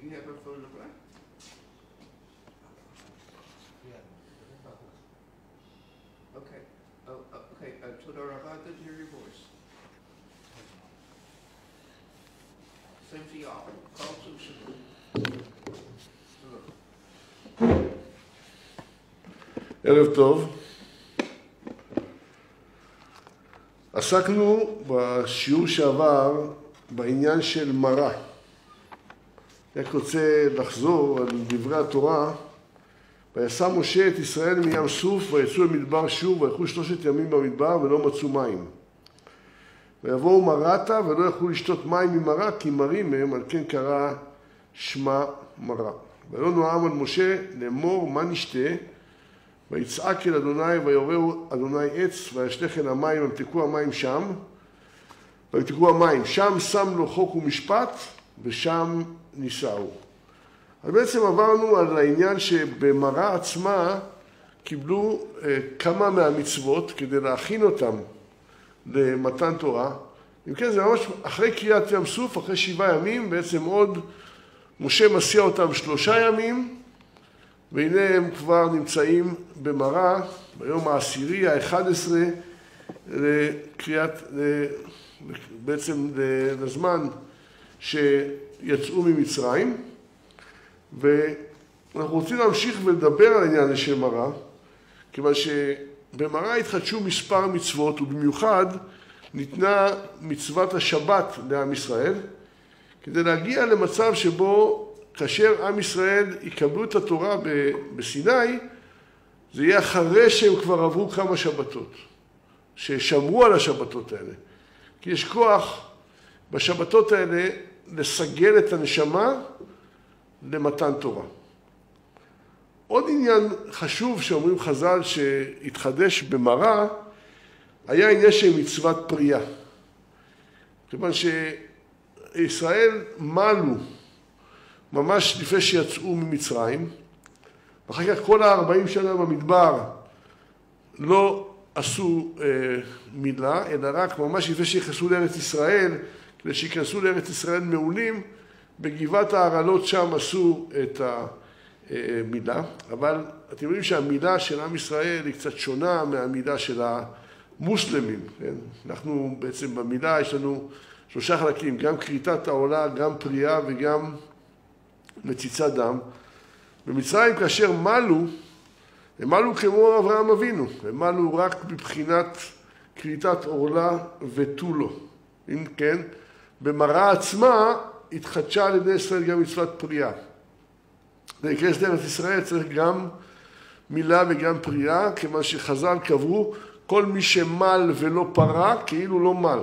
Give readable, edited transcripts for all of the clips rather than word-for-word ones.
You have a photograph? Okay. Okay. תודה רבה, good to hear your voice. Same to y'all. Call to Shalom. ערב טוב. עסקנו בשיעור שעבר בעניין של מראה. אני רוצה לחזור על דברי התורה. ויסע משה את ישראל מים סוף ויצאו למדבר שוב וילכו 3 ימים במדבר ולא מצאו מים. ויבואו מרתה ולא יכלו לשתות מים ממראה כי מרים הם, על כן קרא שמה מראה. ולא נועם על משה לאמור מה נשתה, ויצעק אל אדוני ויורהו אדוני עץ וישלך אל המים וימתקו המים שם. וימתקו המים שם שם לו חוק ומשפט ושם נישאו. אז בעצם עברנו על העניין שבמראה עצמה קיבלו כמה מהמצוות כדי להכין אותם למתן תורה. אם כן, זה ממש אחרי קריאת ים סוף, אחרי 7 ימים, בעצם עוד משה מסיע אותם 3 ימים, והנה הם כבר נמצאים במראה ביום העשירי, ה-11, לקריאת, בעצם לזמן שיצאו ממצרים. ואנחנו רוצים להמשיך ולדבר על העניין הזה של מראה, כיוון שבמראה התחדשו מספר מצוות, ובמיוחד ניתנה מצוות השבת לעם ישראל, כדי להגיע למצב שבו כאשר עם ישראל יקבלו את התורה בסיני, זה יהיה אחרי שהם כבר עברו כמה שבתות, ששמרו על השבתות האלה. כי יש כוח בשבתות האלה לסגל את הנשמה למתן תורה. עוד עניין חשוב שאומרים חז"ל שהתחדש במראה, היה עניין של מצוות פרייה. כיוון שישראל מעלו ממש לפני שיצאו ממצרים, ואחר כך כל 40 שנה במדבר לא עשו מילה, אלא רק ממש לפני שיכנסו לארץ ישראל, כדי שיכנסו לארץ ישראל מעולים, בגבעת הערלות שם עשו את המילה, אבל אתם יודעים שהמילה של עם ישראל היא קצת שונה מהמילה של המוסלמים. כן? אנחנו בעצם במילה יש לנו 3 חלקים, גם כריתת העולה, גם פרייה וגם מציצת דם. במצרים כאשר מעלו, הם מעלו כמו אברהם אבינו, הם מעלו רק בבחינת כריתת עורלה ותו לא. אם כן, במראה עצמה התחדשה על ידי ישראל גם מצוות פרייה. להיכנס לארץ ישראל צריך גם מילה וגם פרייה, כיוון שחז"ל קבעו כל מי שמל ולא פרה כאילו לא מל.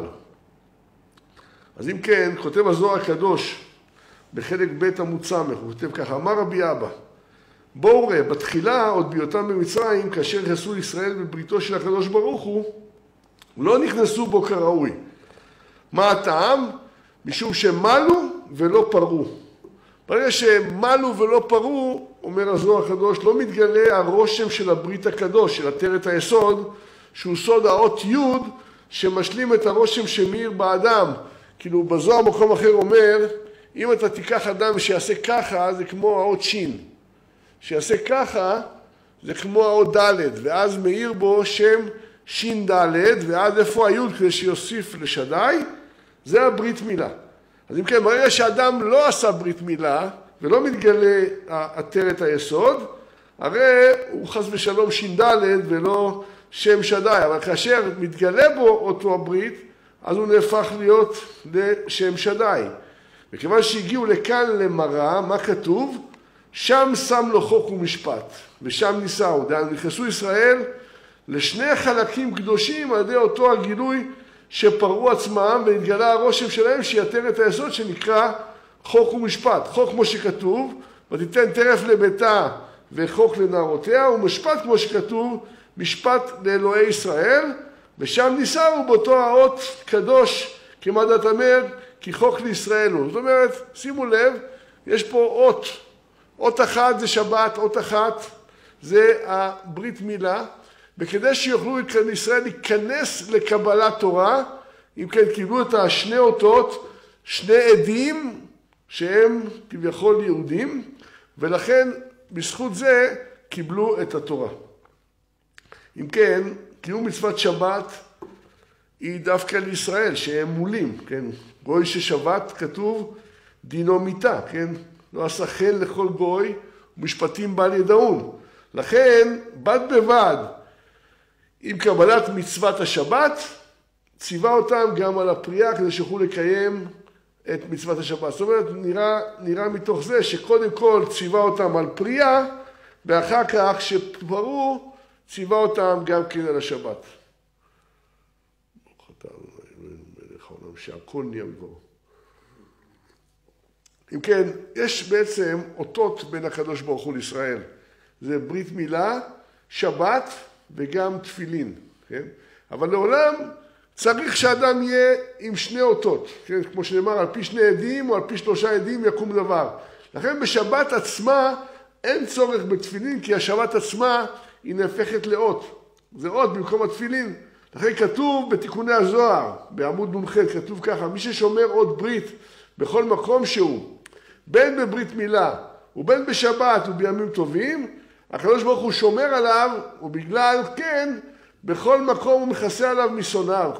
אז אם כן, כותב הזוהר הקדוש בחלק ב' עמוד ס', הוא כותב ככה, אמר רבי אבא, בואו ראה, בתחילה עוד בהיותם במצרים, כאשר נכנסו לישראל בבריתו של הקדוש ברוך הוא, לא נכנסו בו כראוי. מה הטעם? משום שמלו ולא פרו. ברגע שמלו ולא פרו, אומר הזוהר הקדוש, לא מתגלה הרושם של הברית הקדוש, של עטרת היסוד, שהוא סוד האות י' שמשלים את הרושם שמאיר באדם. כאילו בזוהר מקום אחר אומר, אם אתה תיקח אדם שיעשה ככה, זה כמו האות שין. שיעשה ככה, זה כמו האות ד', ואז מאיר בו שם שין ד', ואז איפה היוד כדי שיוסיף לשדי, זה הברית מילה. אז אם כן, ברגע שאדם לא עשה ברית מילה, ולא מתגלה עטרת היסוד, הרי הוא חס ושלום שין ד' ולא שם שדי. אבל כאשר מתגלה בו אותו הברית, אז הוא נהפך להיות לשם שדי. וכיוון שהגיעו לכאן למראה, מה כתוב? שם שם לו חוק ומשפט, ושם נישאו. נכנסו ישראל לשני חלקים קדושים על ידי אותו הגילוי שפרעו עצמם, והתגלה הרושם שלהם שיתר את היסוד שנקרא חוק ומשפט. חוק כמו שכתוב, ותיתן טרף לביתה וחוק לנערותיה, ומשפט כמו שכתוב, משפט לאלוהי ישראל, ושם נישאו באותו האות קדוש, כמעט אומר, כי חוק לישראל הוא. זאת אומרת, שימו לב, יש פה אות אחת זה שבת, אות אחת זה הברית מילה, וכדי שיוכלו ישראל להיכנס לקבלת תורה, אם כן קיבלו את 2 אותות, 2 עדים שהם כביכול יהודים, ולכן בזכות זה קיבלו את התורה. אם כן, קיום מצוות שבת היא דווקא לישראל, שהם מולים, כן? גוי ששבת כתוב דינו מיתה, כן? לא עשה חן לכל גוי, משפטים בל ידעון. לכן, בד בבד, עם קבלת מצוות השבת, ציווה אותם גם על הפרייה כדי שיוכלו לקיים את מצוות השבת. זאת אומרת, נראה מתוך זה שקודם כל ציווה אותם על פרייה, ואחר כך שפרו, ציווה אותם גם כן על השבת. שהכל נהיה מדברו. אם כן, יש בעצם אותות בין הקדוש ברוך הוא לישראל. זה ברית מילה, שבת וגם תפילין. כן? אבל לעולם צריך שאדם יהיה עם שני אותות. כן? כמו שנאמר, על פי שני עדים או על פי 3 עדים יקום דבר. לכן בשבת עצמה אין צורך בתפילין, כי השבת עצמה היא נהפכת לאות. זה אות במקום התפילין. לכן כתוב בתיקוני הזוהר, בעמוד נ"ח, כתוב ככה, מי ששומר אות ברית בכל מקום שהוא, בין בברית מילה ובין בשבת ובימים טובים, הקדוש ברוך הוא שומר עליו, ובגלל כן, בכל מקום הוא מכסה עליו משונאיו,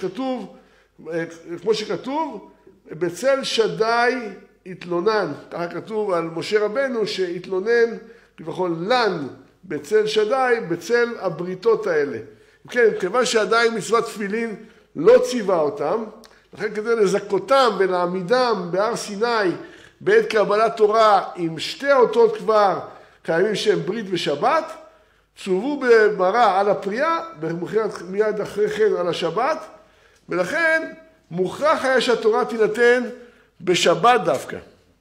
כמו שכתוב, בצל שדי התלונן, ככה כתוב על משה רבנו שהתלונן, כביכול לן בצל שדי, בצל הבריתות האלה. כן, כיוון שעדיין מצוות תפילין לא ציווה אותם, לכן כדי לזכותם ולהעמידם בהר סיני בעת קבלת תורה עם 2 אותות כבר קיימים שהם ברית ושבת, צוו במראה על הפרייה, מיד אחרי כן על השבת, ולכן מוכרח היה שהתורה תינתן בשבת דווקא.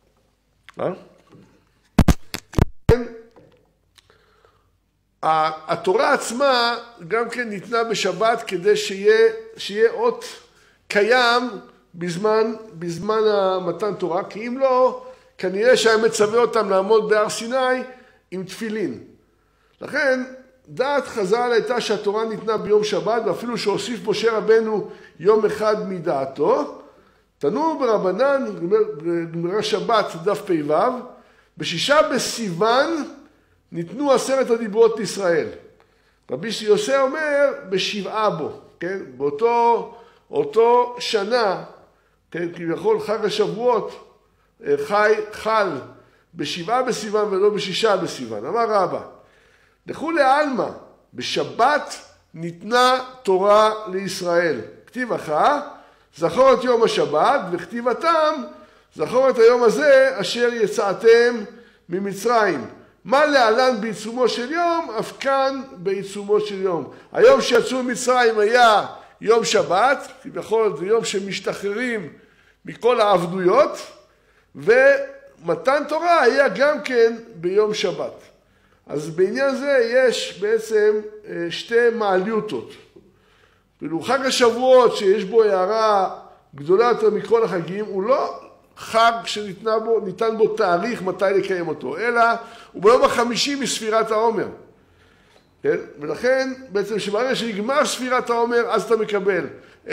התורה עצמה גם כן ניתנה בשבת כדי שיהיה אות קיים בזמן המתן תורה, כי אם לא, כנראה שהיה מצווה אותם לעמוד בהר סיני עם תפילין. לכן, דעת חז"ל הייתה שהתורה ניתנה ביום שבת, ואפילו שהוסיף משה רבנו יום אחד מדעתו, תנו ברבנן, בגמרא שבת דף פ"ו, ב6 בסיוון ניתנו 10 הדיברות לישראל. רבי יוסי אומר ב7 בו, כן? באותו שנה, כן? כביכול חג השבועות חל ב7 בסיוון ולא ב6 בסיוון. אמר רבא, לכולי עלמא, בשבת ניתנה תורה לישראל. כתיב אחר, זכור את יום השבת, וכתיבתם, זכור את היום הזה אשר יצאתם ממצרים. מה להלן בעיצומו של יום, אף כאן בעיצומו של יום. היום שיצאו ממצרים היה יום שבת, כביכול זה יום שמשתחררים מכל העבדויות, ומתן תורה היה גם כן ביום שבת. אז בעניין זה יש בעצם 2 מעליותות. חג השבועות שיש בו הערה גדולה יותר מכל החגים, הוא לא חג שניתן בו תאריך מתי לקיים אותו, אלא הוא ביום ה-50 מספירת העומר. כן? ולכן בעצם שברגע שנגמר ספירת העומר, אז אתה מקבל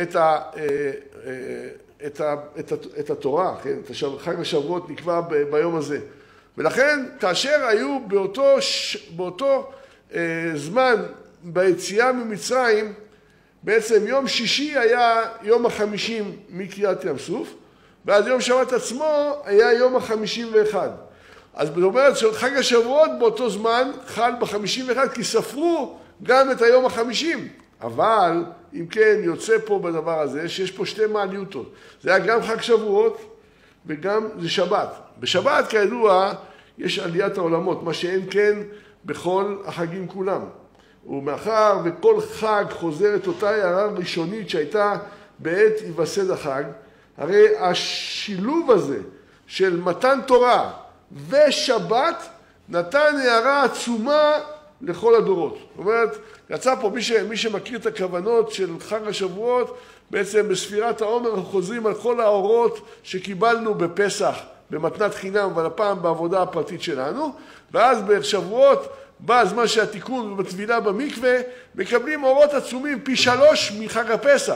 את התורה, כן? חג השבועות נקבע ביום הזה. ולכן כאשר היו באותו זמן ביציאה ממצרים, בעצם יום שישי היה יום ה-50 מקריאת ים סוף, ואז יום שבת עצמו היה יום ה-51. אז זאת אומרת שחג השבועות באותו זמן חל ב-51, כי ספרו גם את היום ה-50. אבל, אם כן, יוצא פה בדבר הזה שיש פה 2 מעליותות. זה היה גם חג שבועות וגם זה שבת. בשבת, כידוע, יש עליית העולמות, מה שאין כן בכל החגים כולם. ומאחר וכל חג חוזר את אותה הערה ראשונית שהייתה בעת היווסד החג, הרי השילוב הזה של מתן תורה ושבת נתן הערה עצומה לכל הדורות. זאת אומרת, יצא פה מי שמכיר את הכוונות של חג השבועות, בעצם בספירת העומר אנחנו חוזרים על כל האורות שקיבלנו בפסח, במתנת חינם, אבל הפעם בעבודה הפרטית שלנו, ואז בשבועות בא הזמן שהתיקון ובטבילה במקווה, מקבלים אורות עצומים פי 3 מחג הפסח.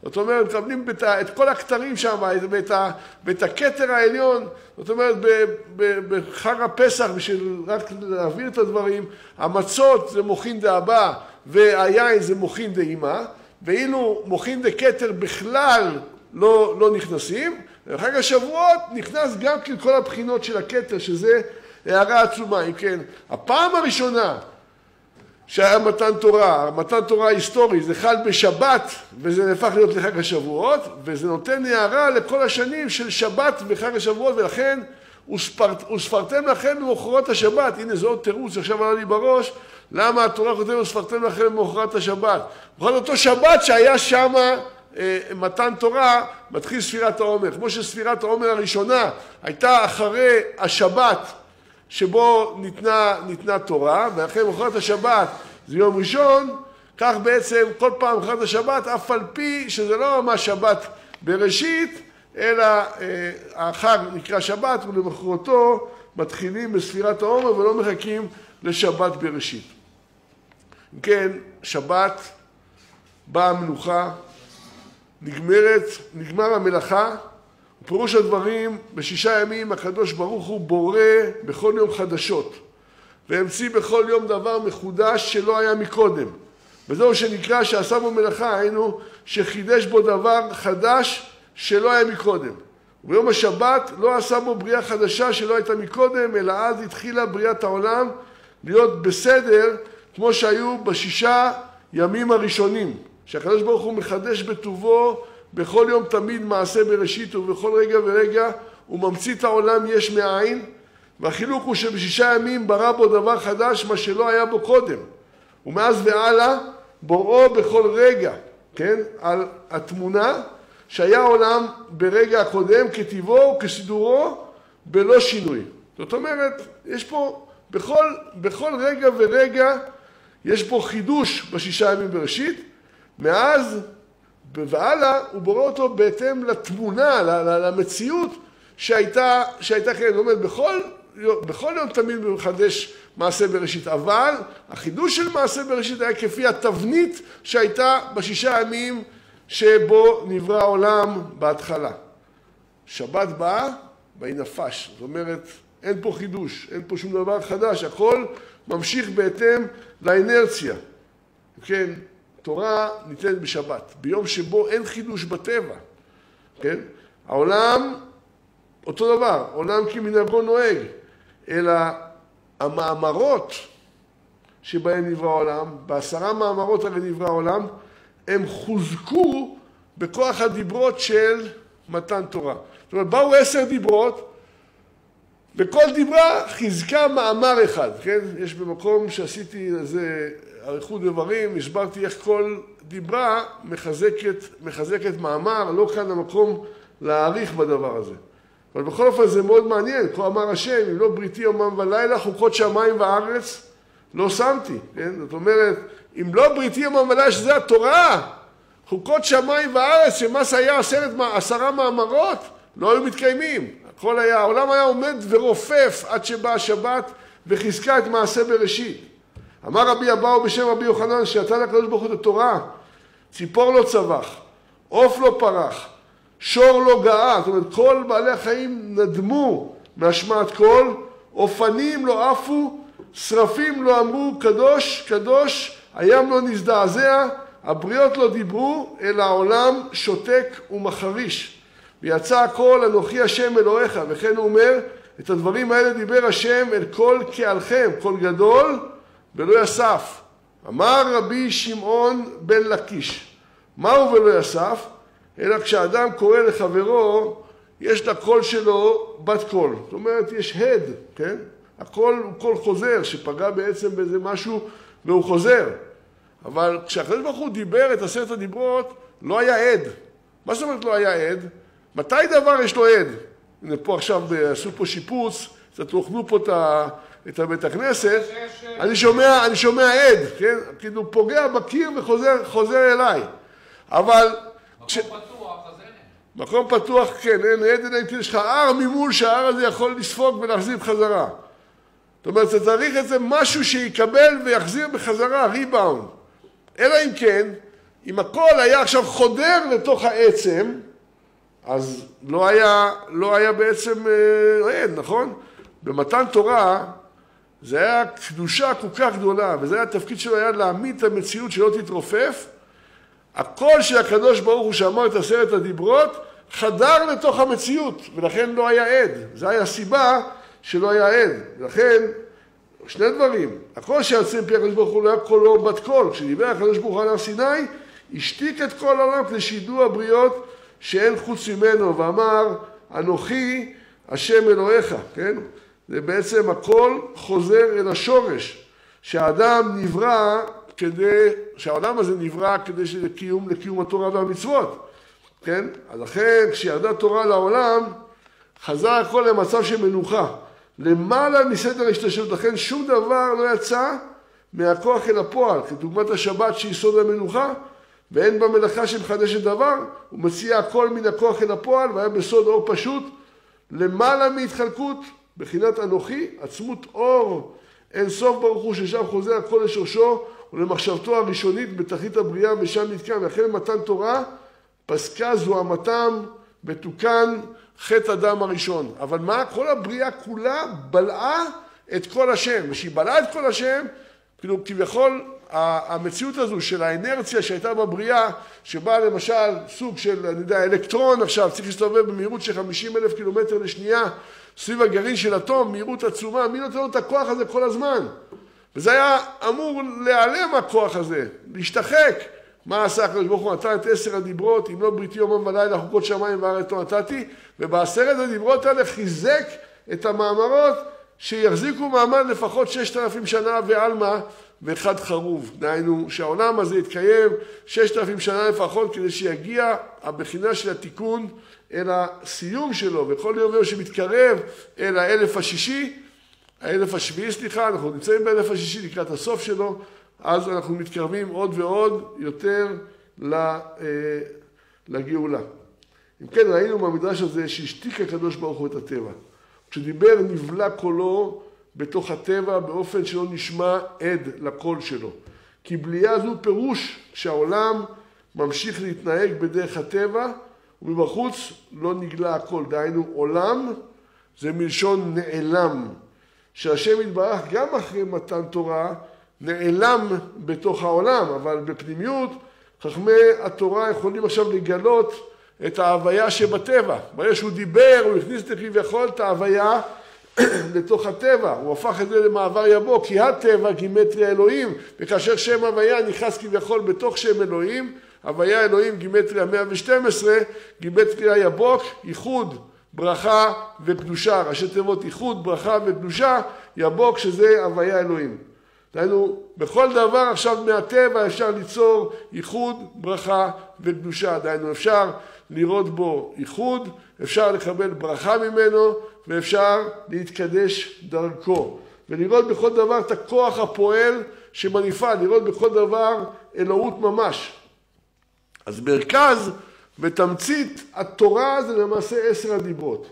זאת אומרת, מקבלים את כל הכתרים שם, ואת הכתר העליון, זאת אומרת, בחג הפסח, בשביל רק להעביר את הדברים, המצות זה מוכין דאבא, והיין זה מוכין דאמא, ואילו מוכין דכתר בכלל לא נכנסים, וחג השבועות נכנס גם כן כל הבחינות של הכתר, שזה הערה עצומה. אם כן, הפעם הראשונה שהיה מתן תורה היסטורי, זה חל בשבת, וזה נהפך להיות לחג השבועות, וזה נותן הערה לכל השנים של שבת וחג השבועות, ולכן וספרתם לכם במחרת השבת. הנה זה עוד תירוץ שעכשיו עלה לי בראש, למה התורה כותבת וספרתם לכם במחרת השבת. בכל אותו שבת שהיה שם מתן תורה, מתחיל ספירת העומר. כמו שספירת העומר הראשונה הייתה אחרי השבת, שבו ניתנה תורה, ואחרי מחרת השבת זה יום ראשון, כך בעצם כל פעם מחרת השבת, אף על פי שזה לא ממש שבת בראשית, אלא החג נקרא שבת, ולמחרתו מתחילים בספירת העומר ולא מחכים לשבת בראשית. כן, שבת, באה המנוחה, נגמר המלאכה, פירוש הדברים, בשישה ימים הקדוש ברוך הוא בורא בכל יום חדשות, והמציא בכל יום דבר מחודש שלא היה מקודם. וזהו שנקרא שעשה בו מלאכה, היינו שחידש בו דבר חדש שלא היה מקודם. וביום השבת לא עשה בו בריאה חדשה שלא הייתה מקודם, אלא אז התחילה בריאת העולם להיות בסדר כמו שהיו בשישה ימים הראשונים, שהקדוש ברוך הוא מחדש בטובו בכל יום תמיד מעשה בראשית, ובכל רגע ורגע הוא ממציא את העולם יש מאין, והחילוק הוא שבשישה ימים ברא בו דבר חדש מה שלא היה בו קודם, ומאז והלאה בוראו בכל רגע, כן? על התמונה שהיה עולם ברגע הקודם כטבעו וכסידורו בלא שינוי. זאת אומרת, יש פה בכל רגע ורגע יש פה חידוש בשישה ימים בראשית, מאז והלאה הוא בורא אותו בהתאם לתמונה, למציאות שהייתה כן. זאת אומרת, בכל יום תמיד מחדש מעשה בראשית, אבל החידוש של מעשה בראשית היה כפי התבנית שהייתה בשישה ימים שבו נברא העולם בהתחלה. שבת באה, והיא נפש. זאת אומרת, אין פה חידוש, אין פה שום דבר חדש, הכל ממשיך בהתאם לאנרציה. כן, תורה ניתנת בשבת, ביום שבו אין חידוש בטבע. כן? העולם אותו דבר, עולם כמנהגו נוהג, אלא המאמרות שבהם נברא העולם, ב10 מאמרות הרי נברא העולם, הם חוזקו בכוח הדיברות של מתן תורה. זאת אומרת, באו 10 דיברות, וכל דיברה חיזקה מאמר אחד. כן? יש במקום שעשיתי איזה אריכות דברים, הסברתי איך כל דיברה מחזקת מאמר, לא כאן המקום להעריך בדבר הזה. אבל בכל אופן זה מאוד מעניין, כה אמר השם, אם לא בריתי יומם ולילה, חוקות שמיים וארץ לא שמתי. כן? זאת אומרת, אם לא בריתי יומם ולילה, שזה התורה, חוקות שמיים וארץ, שמס היה 10 מאמרות, לא היו מתקיימים. העולם היה עומד ורופף עד שבאה השבת וחיזקה את מעשה בראשית. אמר רבי אבאו בשם רבי יוחנן, שנתן לקדוש ברוך הוא את התורה, ציפור לא צבח, עוף לא פרח, שור לא גאה, זאת אומרת, כל בעלי החיים נדמו מהשמעת קול, אופנים לא עפו, שרפים לא אמרו קדוש, קדוש, הים לא נזדעזע, הבריות לא דיברו, אלא העולם שותק ומחריש. ויצא הכל אנוכי השם אלוהיך, וכן הוא אומר, את הדברים האלה דיבר השם אל כל קהלכם, קול גדול ולא יסף. אמר רבי שמעון בן לקיש, מהו ולא יסף? אלא כשאדם קורא לחברו, יש לקול שלו בת קול. זאת אומרת, יש הד, כן? הקול הוא קול חוזר, שפגע בעצם באיזה משהו והוא חוזר. אבל כשהקדוש ברוך הוא דיבר את 10 הדיברות, לא היה עד. מה זאת אומרת לא היה עד? מתי דבר יש לו עד? הנה פה עכשיו עשו פה שיפוץ, קצת הוכנו פה את הבית הכנסת, אני שומע עד, כן? כאילו פוגע בקיר וחוזר אליי. אבל... מקום פתוח, אז אין. מקום פתוח, כן, אין עד, אלא יש לך הר ממול שההר הזה יכול לספוג ולהחזיר בחזרה. זאת אומרת, אתה צריך איזה משהו שיקבל ויחזיר בחזרה, ריבאונד. אלא אם כן, אם הכל היה עכשיו חודר לתוך העצם, אז לא היה בעצם עד, נכון? במתן תורה זה היה קדושה כל כך גדולה, וזה היה התפקיד שלו, היה להעמיד את המציאות שלא תתרופף. הקול של הקדוש ברוך הוא שאמר את 10 הדיברות, חדר לתוך המציאות, ולכן לא היה עד. זו הייתה הסיבה שלא היה עד. ולכן, שני דברים. הקול שיוצא מפי הקדוש ברוך הוא לא היה קולו בת קול. כשדיבר הקדוש ברוך הוא על הר סיני, השתיק את כל העולם כדי שידעו הבריות שאין חוץ ממנו, ואמר, אנוכי השם אלוהיך, כן? זה בעצם הכל חוזר אל השורש, שהאדם נברא שהעולם הזה נברא כדי לקיום התורה והמצוות, כן? אז לכן כשירדה תורה לעולם, חזר הכל למצב של מנוחה, למעלה מסדר השתלשלות, לכן שום דבר לא יצא מהכוח אל הפועל, כדוגמת השבת שהיא סוד המנוחה, ואין בה מלאכה שמחדשת דבר, הוא מציע הכל מן הכוח אל הפועל, והיה בסוד אור פשוט, למעלה מהתחלקות, בחינת אנוכי, עצמות אור, אין סוף ברוך הוא ששם חוזר הכל לשורשו, ולמחשבתו הראשונית בתחתית הבריאה, ושם נתקם, ואחרי מתן תורה, פסקה זוהמתם, בתוקן חטא אדם הראשון. אבל מה? כל הבריאה כולה בלעה את כל השם, ושהיא בלעה את כל השם, כאילו כביכול המציאות הזו של האנרציה שהייתה בבריאה, שבאה למשל סוג של, אני יודע, אלקטרון עכשיו, צריך להסתובב במהירות של 50,000 קילומטר לשנייה, סביב הגרעין של אטום, מהירות עצומה, מי נותן לו את הכוח הזה כל הזמן? וזה היה אמור להיעלם הכוח הזה, להשתחק. מה עשה הקדוש ברוך הוא? נתן את 10 הדיברות, אם לא בריתי יומם ולילה, חוקות שמיים וארץ לא נתתי, וב10 הדיברות האלה חיזק את המאמרות שיחזיקו מעמד לפחות 6,000 שנה ועלמה ואחד חרוב. דהיינו שהעולם הזה יתקיים 6,000 שנה לפחות כדי שיגיע הבחינה של התיקון אל הסיום שלו, וכל יום שמתקרב אל האלף השביעי, אנחנו נמצאים באלף השישי לקראת הסוף שלו, אז אנחנו מתקרבים עוד ועוד יותר לגאולה. אם כן, ראינו מהמדרש הזה שהשתיק הקדוש ברוך הוא את הטבע. כשדיבר נבלע קולו בתוך הטבע באופן שלא נשמע עד לקול שלו. כי בליעה זו פירוש שהעולם ממשיך להתנהג בדרך הטבע, ומבחוץ לא נגלה הכל. דהיינו, עולם זה מלשון נעלם, שהשם יתברך גם אחרי מתן תורה נעלם בתוך העולם, אבל בפנימיות חכמי התורה יכולים עכשיו לגלות את ההוויה שבטבע. ברגע שהוא דיבר, הוא הכניס כביכול את ההוויה לתוך הטבע, הוא הפך את זה למעבר יבוא, כי הטבע גימטריה אלוהים, וכאשר שם הוויה נכנס כביכול בתוך שם אלוהים, הוויה אלוהים גימטריה 112, גימטריה יבוק, ייחוד, ברכה וקדושה, ראשי תיבות ייחוד, ברכה וקדושה, יבוק שזה הוויה אלוהים. דהיינו, בכל דבר עכשיו מהטבע אפשר ליצור ייחוד, ברכה וקדושה. דהיינו, אפשר לראות בו ייחוד, אפשר לקבל ברכה ממנו, ואפשר להתקדש דרכו. ולראות בכל דבר את הכוח הפועל שמניפה, לראות בכל דבר אלוהות ממש. אז מרכז ותמצית התורה זה למעשה 10 הדיברות.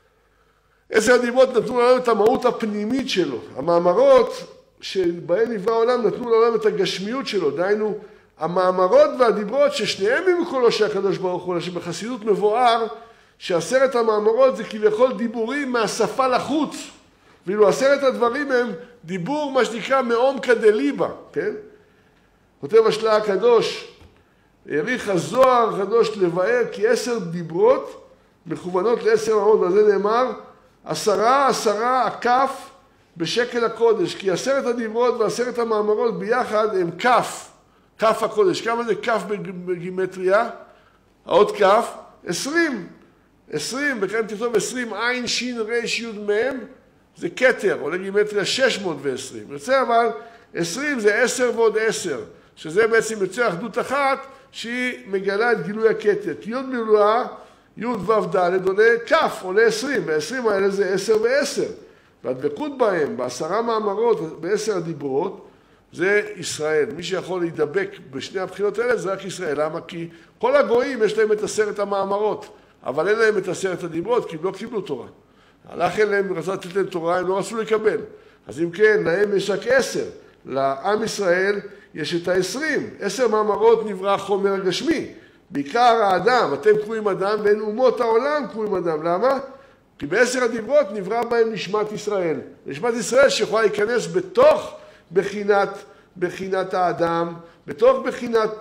10 הדיברות נתנו לנו את המהות הפנימית שלו. המאמרות שבהן נברא העולם נתנו לעולם את הגשמיות שלו. דהיינו, המאמרות והדיברות ששניהם הם קולו של הקדוש ברוך הוא, שבחסידות מבואר ש10 המאמרות זה כביכול דיבורים מהשפה לחוץ. ואילו 10 הדברים הם דיבור מה שנקרא מעומקא דליבא, כן? כותב השלה הקדוש, העריך הזוהר הקדוש לבאר כי 10 דיברות מכוונות ל10 מאמרות, ועל זה נאמר 10 הכף בשקל הקודש, כי 10 הדיברות ו10 המאמרות ביחד הם כף הקודש. כמה זה כף בגימטריה? עוד כף? 20. 20, בכן תכתוב 20 עין שין ריש יוד מהם, זה כתר, עולה גימטריה 620. יוצא אבל 20 זה 10 ועוד 10, שזה בעצם יוצא אחדות אחת שהיא מגלה את גילוי הכתר. כי יוד מילואה, יוד וו ד' עולה כף, עולה 20, וה-20 האלה זה 10 ו10. והדבקות בהם, ב10 מאמרות, ב10 הדיברות, זה ישראל. מי שיכול להידבק בשני הבחינות האלה זה רק ישראל. למה? כי כל הגויים יש להם את 10 המאמרות, אבל אין להם את 10 הדיברות, כי הם לא קיבלו תורה. הלך אליהם, רצה לתת להם תורה, הם לא רצו לקבל. אז אם כן, להם יש רק 10. לעם ישראל יש את 10 מאמרות נברא חומר גשמי. בעיקר האדם, אתם קרואים אדם, ואין אומות העולם קרואים אדם. למה? כי ב10 הדיברות נברא בהם נשמת ישראל. נשמת ישראל שיכולה להיכנס בתוך בחינת האדם, בתוך בחינת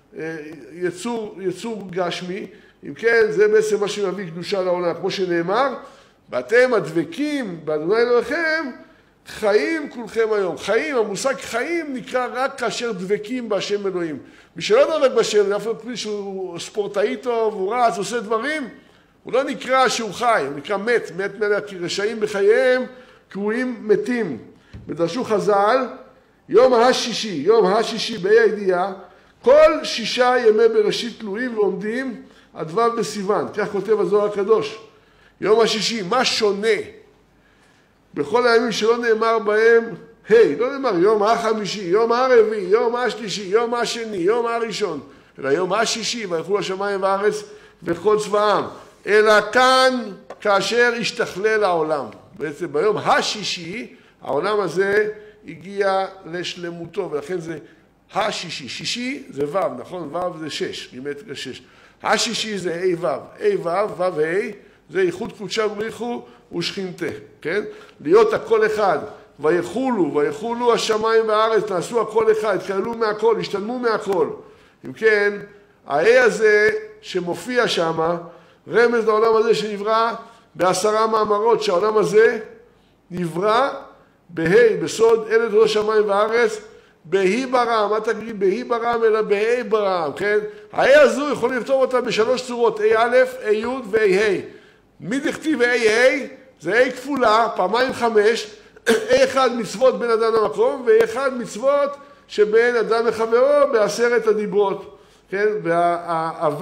יצור גשמי. אם כן, זה בעצם מה שמביא קדושה לעולם. כמו שנאמר, ואתם הדבקים באדוני אלוהיכם, חיים כולכם היום. חיים, המושג חיים נקרא רק כאשר דבקים בהשם אלוהים. מי שלא דבק בהשם, אף פעם שהוא ספורטאי טוב, הוא רץ, עושה דברים, הוא לא נקרא שהוא חי, הוא נקרא מת כי רשעים בחייהם קרויים מתים. בדרשו חז"ל, יום השישי באי הידיעה, כל 6 ימי בראשית תלויים ועומדים עד ו' בסיוון. כך כותב הזוהר הקדוש. יום השישי, מה שונה? בכל הימים שלא נאמר בהם, לא נאמר יום החמישי, יום הרביעי, יום השלישי, יום השני, יום הראשון, אלא יום השישי, וילכו לשמיים וארץ וכל צבאם. אלא כאן, כאשר השתכלל העולם. בעצם ביום השישי, העולם הזה הגיע לשלמותו, ולכן זה השישי. שישי זה ו', נכון? ו' זה 6, גימטריה 6. השישי זה ה' ו', ו' ה', זה ייחוד קודשה בריחו ושכינתה, כן? להיות הכל אחד, ויחולו השמיים והארץ, נעשו הכל אחד, התקללו מהכל, השתלמו מהכל. אם כן, הה' הזה שמופיע שם, רמז לעולם הזה שנברא ב10 מאמרות, שהעולם הזה נברא בסוד אלה תולדות שמיים וארץ, בהי ברם, מה תגיד בהי ברם אלא בהי ברם, כן? הה' הזו יכולים לכתוב אותה ב3 צורות, א', י' וה'. מי דכתיב ה' זה ה' כפולה, פעמיים 5, אחד מצוות בין אדם למקום, ואחד מצוות שבין אדם לחברו ב10 הדיברות, כן? והו'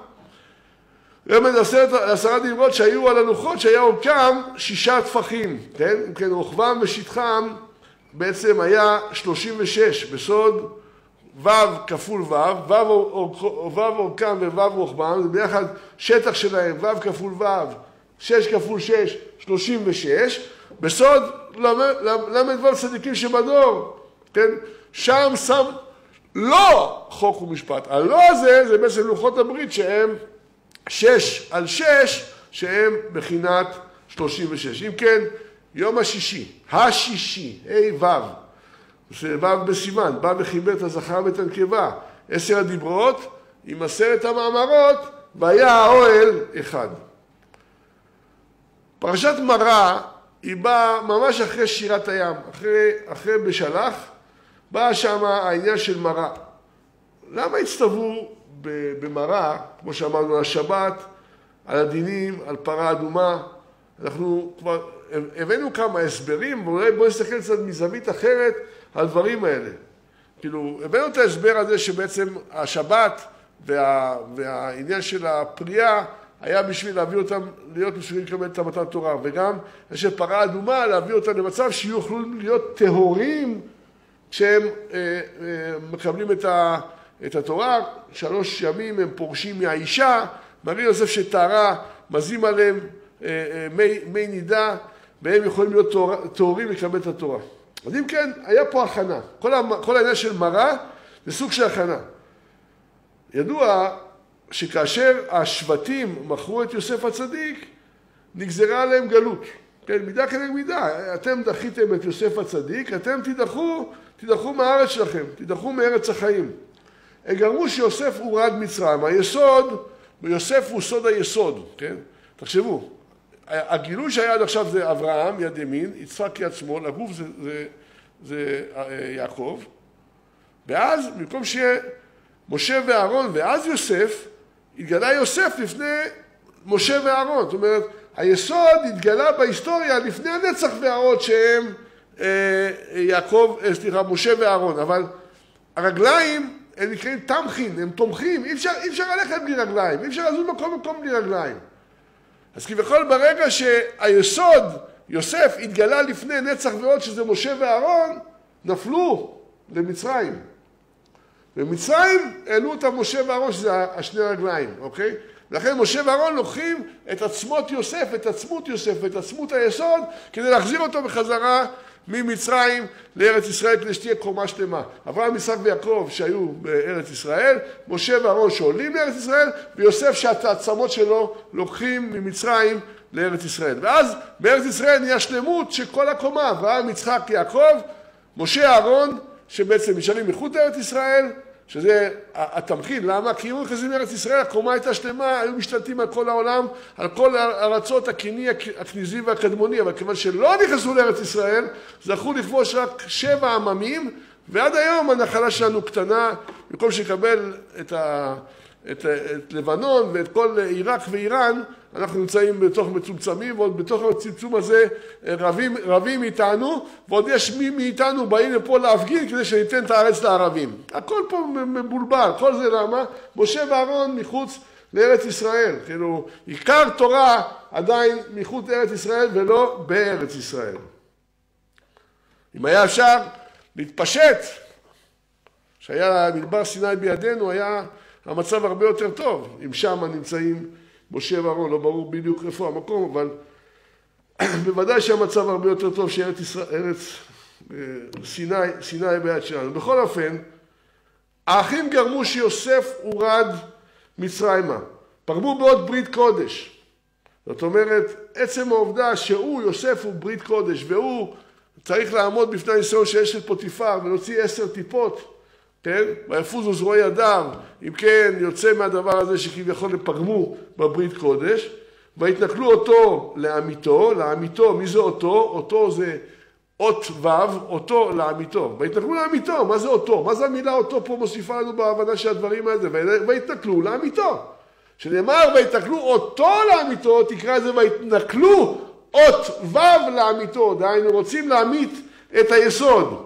רמז 10 דיברות שהיו על הלוחות, שהיה אורכם 6 טפחים, כן? כן, רוחבם ושטחם בעצם היה 36, בסוד ו' כפול ו', ו' אורכם וו' רוחבם, זה ביחד שטח שלהם, ו' כפול ו', 6 כפול 6, 36, בסוד ל"ו צדיקים שבדור, כן? שם לא חוק ומשפט. הלא הזה זה בעצם לוחות הברית שהם 6 על 6, שהם בחינת 36. אם כן, יום השישי, ה' ו' בסיוון, בא וחיבר את הזכר ואת הנקבה, 10 הדיברות עם 10 המאמרות, והיה האוהל אחד. פרשת מראה היא באה ממש אחרי שירת הים, אחרי בשלח, באה שם העניין של מראה. למה הצטוו במראה, כמו שאמרנו, על השבת, על הדינים, על פרה אדומה? אנחנו כבר הבאנו כמה הסברים, ואולי בואו נסתכל קצת מזווית אחרת על הדברים האלה. כאילו, הבאנו את ההסבר הזה שבעצם השבת והעניין של הפריאה היה בשביל להביא אותם להיות מסוגלים לקבל את מתן תורה, וגם יש פרה אדומה להביא אותם למצב שיוכלו להיות טהורים כשהם מקבלים את התורה. 3 ימים הם פורשים מהאישה, מראה יוסף שטהרה, מזים עליהם מי נידה, והם יכולים להיות טהורים לקבל את התורה. אז אם כן, היה פה הכנה. כל העניין של מראה זה סוג של הכנה. ידוע שכאשר השבטים מכרו את יוסף הצדיק, נגזרה עליהם גלות. כן, מידה כנגד מידה. אתם דחיתם את יוסף הצדיק, אתם תדחו מהארץ שלכם, תדחו מארץ החיים. הם גרמו שיוסף הורד מצרים. היסוד, יוסף הוא סוד היסוד, כן? תחשבו, הגילוי שהיה עד עכשיו זה אברהם, יד ימין, יצחק יד שמאל, הגוף זה יעקב, ואז במקום שיהיה משה ואהרון ואז יוסף, התגלה יוסף לפני משה ואהרון. זאת אומרת, היסוד התגלה בהיסטוריה לפני הנצח והאות שהם משה ואהרון, אבל הרגליים הם נקראים תמכין, הם תומכים, אי אפשר ללכת בלי רגליים, אי אפשר לזוז מקום בלי רגליים. אז כביכול ברגע שהיסוד, יוסף, התגלה לפני נצח ועוד שזה משה ואהרון, נפלו למצרים. במצרים העלו אותם משה ואהרון, שזה השני רגליים, אוקיי? לכן משה ואהרון לוקחים את עצמות יוסף, את עצמות יוסף, את עצמות היסוד, כדי להחזיר אותו בחזרה ממצרים לארץ ישראל כדי שתהיה קומה שלמה. אברהם, יצחק ויעקב שהיו בארץ ישראל, משה ואהרון שעולים לארץ ישראל, ויוסף שאת העצמות שלו לוקחים ממצרים לארץ ישראל. ואז בארץ ישראל נהיה שלמות של כל הקומה, אברהם, יצחק, יעקב, משה, אהרון, שבעצם נשארים מחוץ לארץ ישראל, שזה התמחיל. למה? כי אם נכנסים לארץ ישראל, הקומה הייתה שלמה, היו משתלטים על כל העולם, על כל הארצות הקיני, הכניזי והקדמוני, אבל כיוון שלא נכנסו לארץ ישראל, זכו לכבוש רק 7 עממים, ועד היום הנחלה שלנו קטנה, במקום שיקבל את לבנון ואת כל עיראק ואיראן, אנחנו נמצאים בתוך מצומצמים, ועוד בתוך הצמצום הזה רבים איתנו, ועוד יש מי מאיתנו באים לפה להפגין כדי שניתן את הארץ לערבים. הכל פה מבולבל, כל זה למה? משה ואהרון מחוץ לארץ ישראל, כאילו עיקר תורה עדיין מחוץ לארץ ישראל ולא בארץ ישראל. אם היה אפשר להתפשט, שהיה מדבר סיני בידינו, היה המצב הרבה יותר טוב. אם שם נמצאים משה ואהרון, לא ברור בדיוק איפה המקום, אבל בוודאי שהמצב הרבה יותר טוב שארץ סיני ביד שלנו. בכל אופן, האחים גרמו שיוסף הורד מצרימה. פרמו בעוד ברית קודש. זאת אומרת, עצם העובדה שהוא, יוסף, הוא ברית קודש, והוא צריך לעמוד בפני ניסיון שיש את פוטיפר ולהוציא 10 טיפות, כן? ויפוזו זרועי ידיו, אם כן יוצא מהדבר הזה שכביכול פרמו בברית קודש, והתנכלו אותו לעמיתו, מי זה אותו? אותו זה אות ו', אותו לעמיתו, והתנכלו לעמיתו, מה זה אותו? מה זה המילה אותו פה מוסיפה לנו בהבנה של הדברים האלה? והתנכלו לעמיתו, שנאמר והתנכלו אותו לעמיתו, תקרא את זה והתנכלו אות ו' לעמיתו, דהיינו רוצים להעמית את היסוד.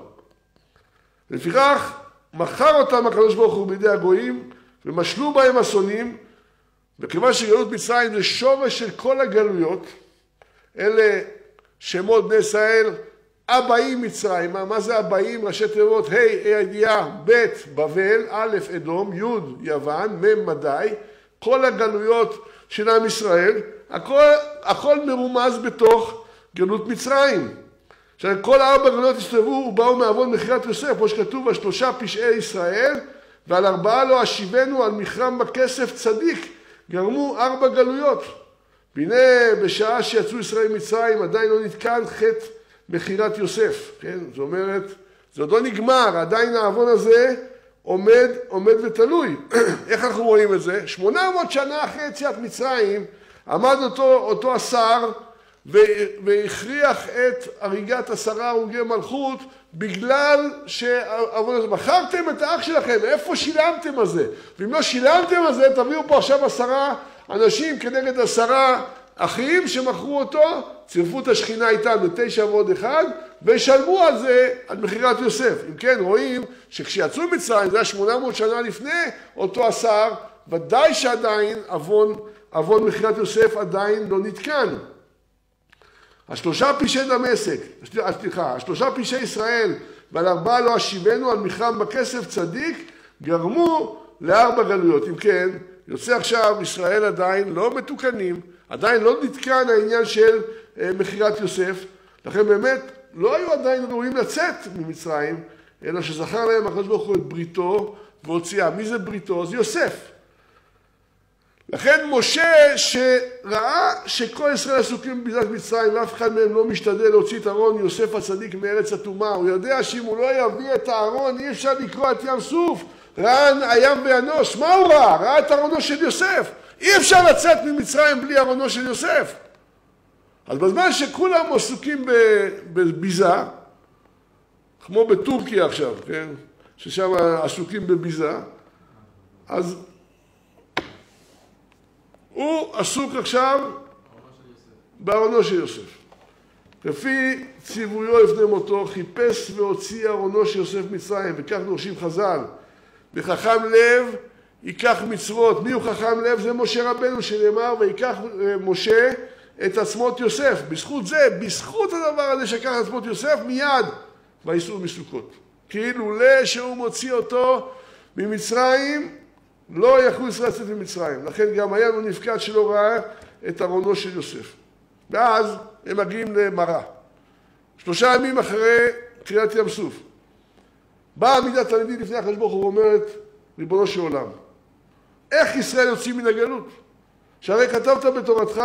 לפיכך מכר אותם הקדוש ברוך הוא בידי הגויים ומשלו בהם אסונים, וכיוון שגלות מצרים זה שורש של כל הגלויות, אלה שמות בני ישראל הבאים מצרימה. מה זה הבאים? ראשי תיבות ה' הידיעה, ב' בבל, א' אדום, י' יוון, מ' מדי, כל הגלויות של עם ישראל, הכל מרומז בתוך גלות מצרים. עכשיו, כל 4 גלויות הסתובבו ובאו מעוון מכירת יוסף, כמו שכתוב, על 3 פשעי ישראל, ועל 4 לא אשיבנו, על מכרם בכסף צדיק, גרמו 4 גלויות. והנה, בשעה שיצאו ישראל מצרים, עדיין לא נתקן חטא מכירת יוסף. כן? זאת אומרת, זה עוד לא נגמר, עדיין העוון הזה עומד ותלוי. איך אנחנו רואים את זה? 800 שנה אחרי יציאת מצרים, עמד אותו השר, והכריח את הריגת 10 הרוגי מלכות, בגלל שמכרתם את האח שלכם. איפה שילמתם על זה? ואם לא שילמתם על זה, תביאו פה עכשיו 10 אנשים כנגד 10 אחים שמכרו אותו, צירפו את השכינה איתם ל9 ועוד 1, וישלמו על זה, על מכירת יוסף. אם כן, רואים שכשיצאו מצרים, זה היה 800 שנה לפני אותו השר, ודאי שעדיין עוון מכירת יוסף עדיין לא נתקן. 3 פשעי דמשק, סליחה, 3 פשעי ישראל ועל 4 לא אשיבנו, על מכרם בכסף צדיק, גרמו ל4 גלויות. אם כן, יוצא עכשיו ישראל עדיין לא מתוקנים, עדיין לא נתקן העניין של מכירת יוסף, לכן באמת לא היו עדיין ראויים לצאת ממצרים, אלא שזכר להם הקדוש ברוך הוא את בריתו והוציאה. מי זה בריתו? זה יוסף. לכן משה שראה שכל ישראל עסוקים בביזת מצרים ואף אחד מהם לא משתדל להוציא את אהרון יוסף הצדיק מארץ הטומאה, הוא יודע שאם הוא לא יביא את האהרון אי אפשר לקרוא את ים סוף. ראה הים וינוס, מה הוא ראה? ראה את אהרונו של יוסף. אי אפשר לצאת ממצרים בלי אהרונו של יוסף. אז בזמן שכולם עסוקים בביזה, כמו בטורקיה עכשיו, כן? ששם עסוקים בביזה, אז הוא עסוק עכשיו באהרונו של יוסף. לפי ציוויו לפני מותו, חיפש והוציא אהרונו של יוסף מצרים, וכך דורשים חז"ל. וחכם לב ייקח מצוות. מי הוא חכם לב? זה משה רבנו שנאמר, ויקח משה את עצמות יוסף. בזכות זה, בזכות הדבר הזה שקח את עצמות יוסף, מיד ויסעו מסוכות. כאילו שהוא מוציא אותו ממצרים, לא יכלו ישראל לצאת ממצרים. לכן גם היה לו נפקד שלא ראה את אהרונו של יוסף. ואז הם מגיעים למראה. 3 ימים אחרי קריאת ים סוף. באה עמידת הנדיד לפני הקדוש ברוך הוא ואומרת, ריבונו של עולם, איך ישראל יוצאים מן הגלות? שהרי כתבת בתורתך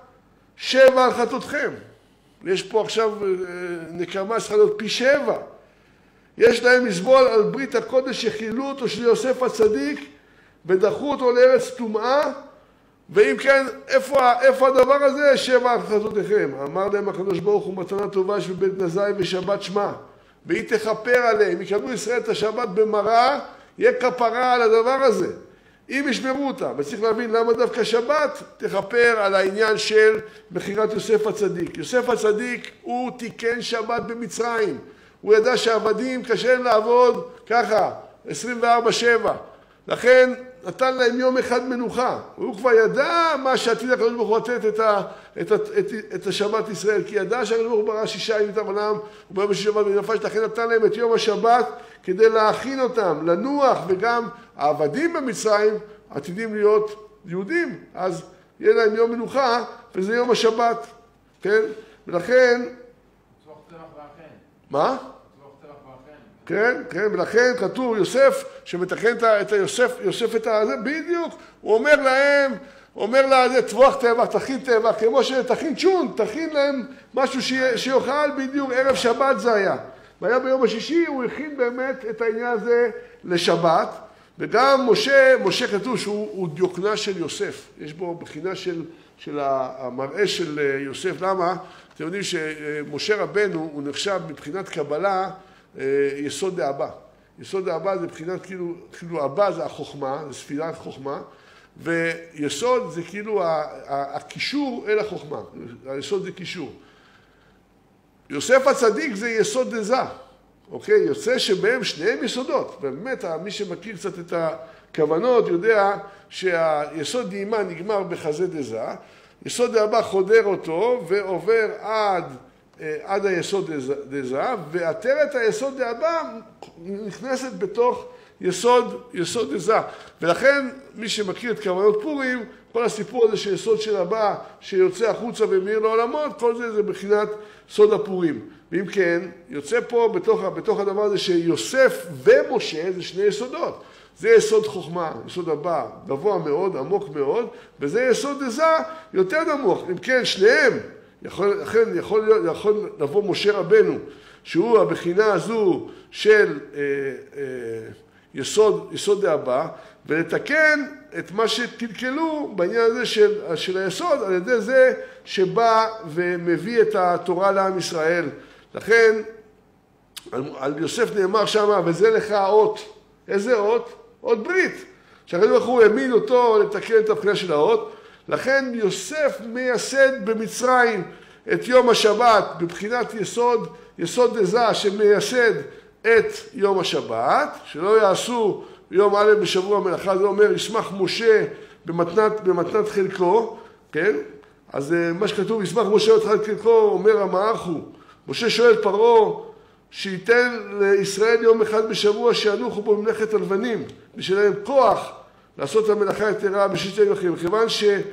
7 על חטאותכם. יש פה עכשיו נקמה צריכה להיות פי 7. יש להם לסבול על ברית הקודש שחילו אותו של יוסף הצדיק ודחו אותו לארץ טומאה, ואם כן, איפה הדבר הזה? 7 על חטאותיכם. אמר להם הקדוש ברוך הוא, מתנה טובה של בית נזי ושבת שמע, והיא תכפר עליהם. יקבלו ישראל את השבת במראה, יהיה כפרה על הדבר הזה. אם ישמרו אותה, וצריך להבין למה דווקא שבת תכפר על העניין של מכירת יוסף הצדיק. יוסף הצדיק הוא תיקן שבת במצרים. הוא ידע שהעבדים קשה לעבוד ככה, 24/7. לכן נתן להם יום אחד מנוחה. הוא כבר ידע מה שעתיד הקדוש ברוך הוא לתת את השבת ישראל, כי ידע שהקדוש ברוך הוא ברא 6 ימים את העולם, וביום השישי שבת ונפש, לכן נתן להם את יום השבת כדי להכין אותם, לנוח, וגם העבדים במצרים עתידים להיות יהודים, אז יהיה להם יום מנוחה, וזה יום השבת, כן? ולכן... צוח צמח ואכן. מה? צוח צמח ואכן. כן, כן, ולכן כתוב יוסף, שמתכן את יוסף את הזה, בדיוק, הוא אומר לה, זה טבוח טבח, תכין טבח, כמו שתכין צ'ון, תכין להם משהו שיוכל, בדיוק ערב שבת זה היה. והיה ביום השישי, הוא הכין באמת את העניין הזה לשבת, וגם משה כתוב שהוא דיוקנה של יוסף, יש בו בחינה של המראה של יוסף. למה? אתם יודעים שמשה רבנו הוא נחשב מבחינת קבלה יסוד דאבא. יסוד דאבא זה מבחינת כאילו אבא זה החוכמה, זה ספירת חוכמה, ויסוד זה כאילו הקישור אל החוכמה, היסוד זה קישור. יוסף הצדיק זה יסוד דזה, אוקיי? יוצא שבהם שניהם יסודות. באמת, מי שמכיר קצת את הכוונות יודע שהיסוד דאימה נגמר בחזה דזה, יסוד דאבא חודר אותו ועובר עד היסוד דזה, ועטרת היסוד דאבא נכנסת בתוך יסוד דזה. ולכן מי שמכיר את כוונות פורים, כל הסיפור הזה של יסוד של אבא שיוצא החוצה ומאיר לעולמות, כל זה בחינת סוד הפורים. ואם כן, יוצא פה בתוך הדבר הזה שיוסף ומשה זה 2 יסודות. זה יסוד חוכמה, יסוד אבא, גבוה מאוד, עמוק מאוד, וזה יסוד דזה יותר נמוך. אם כן, שניהם, יכול לבוא משה רבנו, שהוא הבחינה הזו של יסוד דאבא, ולתקן את מה שקלקלו בעניין הזה של היסוד, על ידי זה שבא ומביא את התורה לעם ישראל. לכן, על יוסף נאמר שמה, וזה לך האות. איזה אות? אות ברית. שהקדוש ברוך הוא העמיד אותו לתקן את הבחינה של האות. לכן יוסף מייסד במצרים את יום השבת, בבחינת יסוד דזה שמייסד את יום השבת, שלא יעשו יום א' בשבוע מלאכה, זה אומר, ישמח משה במתנת חלקו, כן? אז מה שכתוב, ישמח משה במתנת חלקו, אומר המערכו, משה שואל פרעה, שייתן לישראל יום אחד בשבוע שינוחו בו ממלאכת הלבנים, בשביל להם כוח לעשות את המלאכה היתרה בששת ימים. כיוון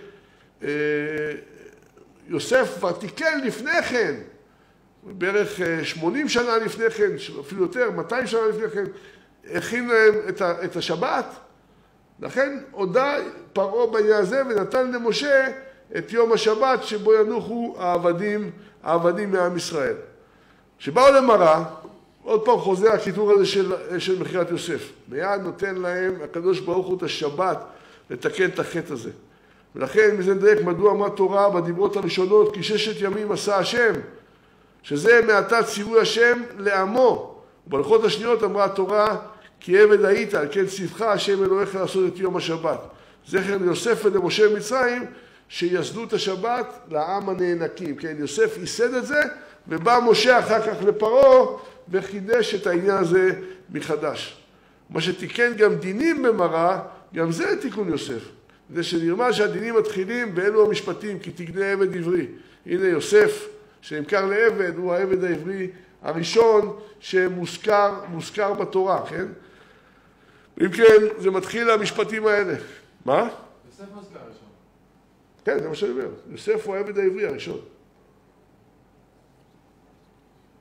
שיוסף כבר תיקן לפני כן, בערך 80 שנה לפני כן, אפילו יותר, 200 שנה לפני כן, הכין להם את השבת. לכן הודע פרעה בעניין הזה ונתן למשה את יום השבת שבו ינוחו העבדים מעם ישראל. שבאו למראה, עוד פעם חוזר הכיתור הזה של מכירת יוסף. מיד נותן להם הקדוש ברוך הוא את השבת לתקן את החטא הזה. ולכן מזה נדייק מדוע אמרה תורה בדיברות הראשונות, כי 6 ימים עשה השם, שזה מעתה ציווי השם לעמו. ובהלכות השניות אמרה התורה, כי עבד היית, על כן ציווך השם אלוהיך לעשות את יום השבת. זכר ליוסף ולמשה מצרים, שיסדו את השבת לעם הנאנקים. כן, יוסף ייסד את זה, ובא משה אחר כך לפרעה, וחידש את העניין הזה מחדש. מה שתיקן גם דינים במראה, גם זה תיקון יוסף. זה שנראה שהדינים מתחילים באלו המשפטים, כי תקנה עבד עברי. הנה יוסף, שנמכר לעבד, הוא העבד העברי הראשון שמוזכר בתורה, כן? אם כן, זה מתחיל המשפטים האלה. מה? יוסף מוזכר ראשון. כן, זה מה שאני אומר. יוסף הוא העבד העברי הראשון.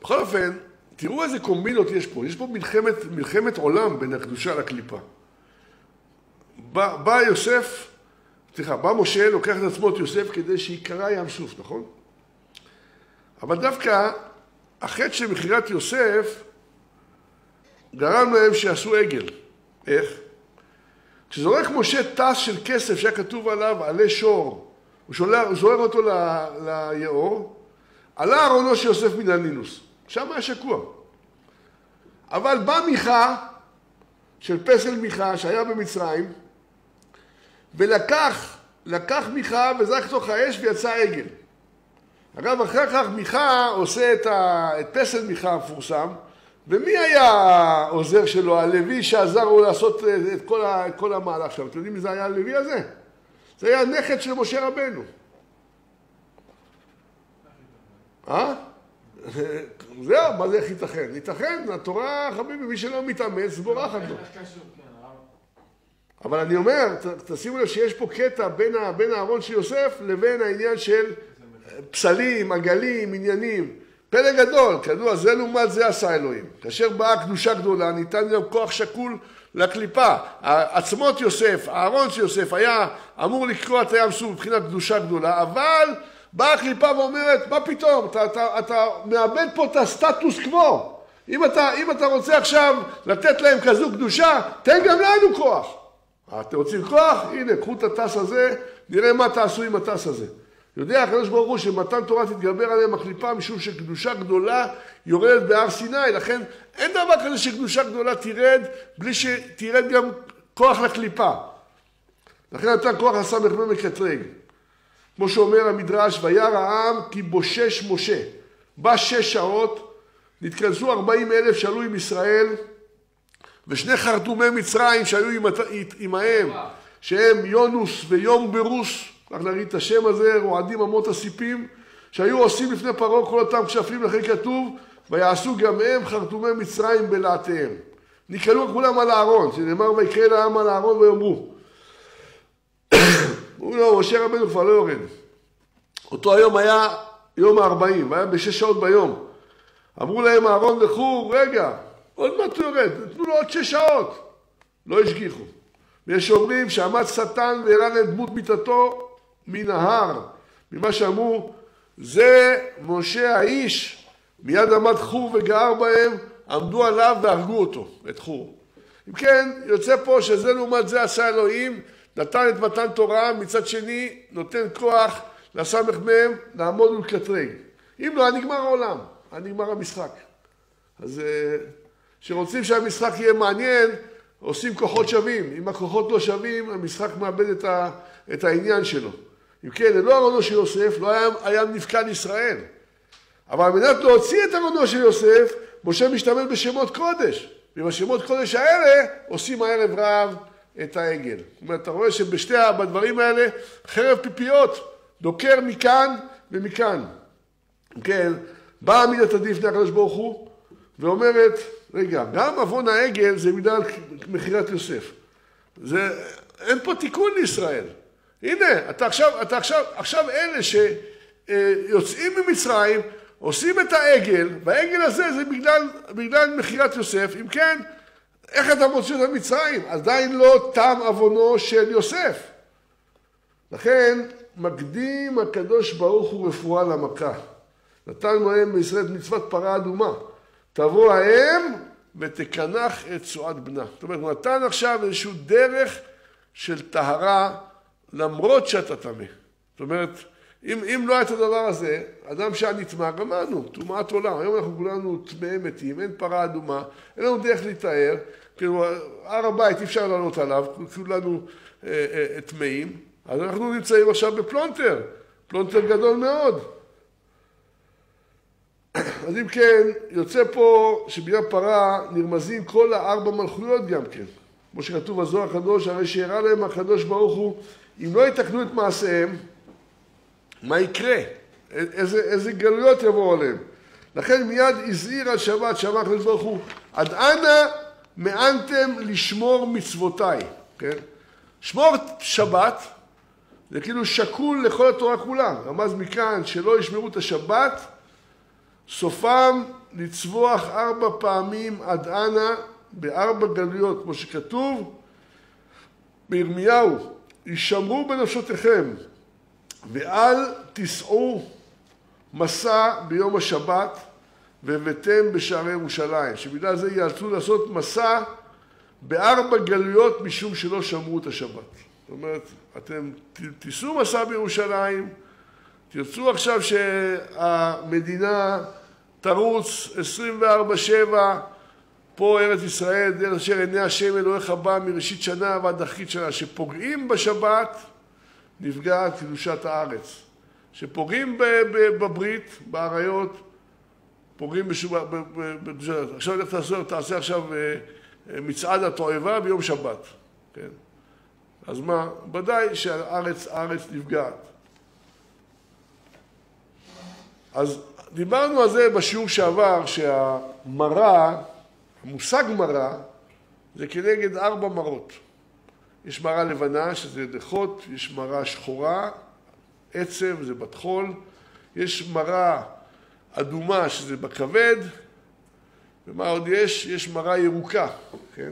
בכל אופן, תראו איזה קומבינות יש פה. יש פה מלחמת עולם בין הקדושה לקליפה. בא משה, לוקח את עצמו את יוסף כדי שיקרא ים סוף, נכון? אבל דווקא החטא של מכירת יוסף גרם להם שעשו עגל. איך? כשזורק משה טס של כסף שהיה כתוב עליו עלי שור, הוא זורק אותו ליאור, עלה ארונו של יוסף מן הנילוס. שם היה שקוע. אבל בא מיכה, של פסל מיכה, שהיה במצרים, ולקח מיכה וזרק תוך האש ויצא עגל. אגב, אחר כך מיכה עושה את פסל מיכה המפורסם, ומי היה העוזר שלו? הלוי שעזר לו לעשות את כל המהלך שם. אתם יודעים מי זה היה הלוי הזה? זה היה הנכד של משה רבנו. זהו, מה זה איך ייתכן? ייתכן, התורה, חביבי, מי שלא מתאמץ, בורחת לו. אבל אני אומר, תשימו לב שיש פה קטע בין הארון של יוסף לבין העניין של פסלים, עגלים, עניינים. פלא גדול, כדוע, זה לעומת זה עשה אלוהים. כאשר באה קדושה גדולה, ניתן גם כוח שקול לקליפה. עצמות יוסף, הארון של יוסף היה אמור לקרוא את הים סוף מבחינת קדושה גדולה, אבל באה הקליפה ואומרת, מה פתאום? אתה מאבד פה את הסטטוס קוו. אם אתה רוצה עכשיו לתת להם כזו קדושה, תן גם לנו כוח. אתם רוצים כוח? הנה, קחו את הטס הזה, נראה מה תעשו עם הטס הזה. יודע הקדוש ברוך הוא שמתן תורה תתגבר עליהם הקליפה משום שקדושה גדולה יורדת בהר סיני, לכן אין דבר כזה שקדושה גדולה תרד בלי שתרד גם כוח לקליפה. לכן נתן כוח לסמך מקטרג. כמו שאומר המדרש, וירא העם כי בושש משה. בא 6 שעות, נתכנסו 40,000 שעלו עם ישראל, ושני חרטומי מצרים שהיו עמהם, שהם יונוס ויום ברוס, רק להגיד את השם הזה, רועדים אמות הסיפים, שהיו עושים לפני פרעה כל אותם כשפים, לכן כתוב, ויעשו גם הם חרטומי מצרים בלעתיהם. נקראו כולם על הארון, שנאמר ויקרא לעם על הארון ויאמרו. הוא לא, משה רבנו כבר לא יורד. אותו היום היה יום ה-40, היה ב6 שעות ביום. אמרו להם הארון לכו, רגע, עוד מעט הוא יורד, נתנו לו עוד 6 שעות. לא השגיחו. ויש אומרים שעמד שטן והראה להם דמות מיטתו מן ההר. ממה שאמרו, זה משה האיש, מיד עמד חור וגער בהם, עמדו עליו והרגו אותו, את חור. אם כן, יוצא פה שזה לעומת זה עשה אלוהים, נתן את מתן תורה, מצד שני נותן כוח לסמך מהם לעמוד ולקטרג. אם לא, נגמר העולם, נגמר המשחק. אז שרוצים שהמשחק יהיה מעניין, עושים כוחות שווים. אם הכוחות לא שווים, המשחק מאבד את העניין שלו. אם כן, ללא ארונו של יוסף, לא היה נפקד ישראל. אבל על מנת להוציא את ארונו של יוסף, משה משתמש בשמות קודש. ובשמות קודש האלה עושים הערב רב את העגל. זאת אומרת, אתה רואה בדברים האלה חרב פיפיות, דוקר מכאן ומכאן. כן, באה עמידת הדין לפני הקדוש ברוך הוא, ואומרת, רגע, גם אבון העגל זה בגלל מכירת יוסף. אין פה תיקון לישראל. הנה, עכשיו אלה שיוצאים ממצרים, עושים את העגל, והעגל הזה זה בגלל מכירת יוסף. אם כן, איך אתה מוציא את המצרים? עדיין לא תם אבונו של יוסף. לכן, מקדים הקדוש ברוך הוא רפואה למכה. נתנו להם בישראל את מצוות פרה אדומה. תבוא האם ותקנח את צועת בנה. זאת אומרת, הוא נתן עכשיו איזשהו דרך של טהרה, למרות שאתה טמא. זאת אומרת, אם לא היה את הדבר הזה, אדם שהיה נטמא, גמרנו, טומאת עולם. היום אנחנו כולנו טמאי מתים, אין פרה אדומה, אין לנו דרך להתאר, כאילו, הר הבית אי אפשר לעלות עליו, כולנו טמאים, אז אנחנו נמצאים עכשיו בפלונטר, פלונטר גדול מאוד. אז אם כן, יוצא פה שבגלל פרה נרמזים כל 4 מלכויות גם כן. כמו שכתוב בזוהר הקדוש, הרי שהראה להם הקדוש ברוך הוא, אם לא יתקנו את מעשיהם, מה יקרה? איזה גלויות יבואו עליהם? לכן מיד הזהיר על שבת, שאמר הקדוש ברוך הוא, עד אנה מענתם לשמור מצוותיי. כן? שמור שבת, זה כאילו שקול לכל התורה כולה. רמז מכאן שלא ישמרו את השבת, סופם לצווח 4 פעמים עד אנה ב4 גלויות, כמו שכתוב בירמיהו, ישמרו בנפשותיכם ואל תיסעו מסע ביום השבת והבאתם בשערי ירושלים, שבגלל זה יאלצו לעשות מסע ב4 גלויות משום שלא שמרו את השבת. זאת אומרת, אתם תיסעו מסע בירושלים, תרצו עכשיו שהמדינה תרוץ 24/7, פה ארץ ישראל, דרך אשר עיני השם אלוהיך בא מראשית שנה ועד אחרית שנה, שפוגעים בשבת נפגעת קדושת הארץ. שפוגעים בברית, בעריות, פוגעים בשבת. עכשיו תעשה עכשיו מצעד התועבה ביום שבת. כן? אז מה? ודאי שהארץ נפגעת. אז דיברנו על זה בשיעור שעבר, שהמראה, המושג מראה, זה כנגד 4 מראות. יש מראה לבנה, שזה דחות, יש מראה שחורה, עצב, זה בתחול, יש מראה אדומה, שזה בכבד, ומה עוד יש? יש מראה ירוקה, כן?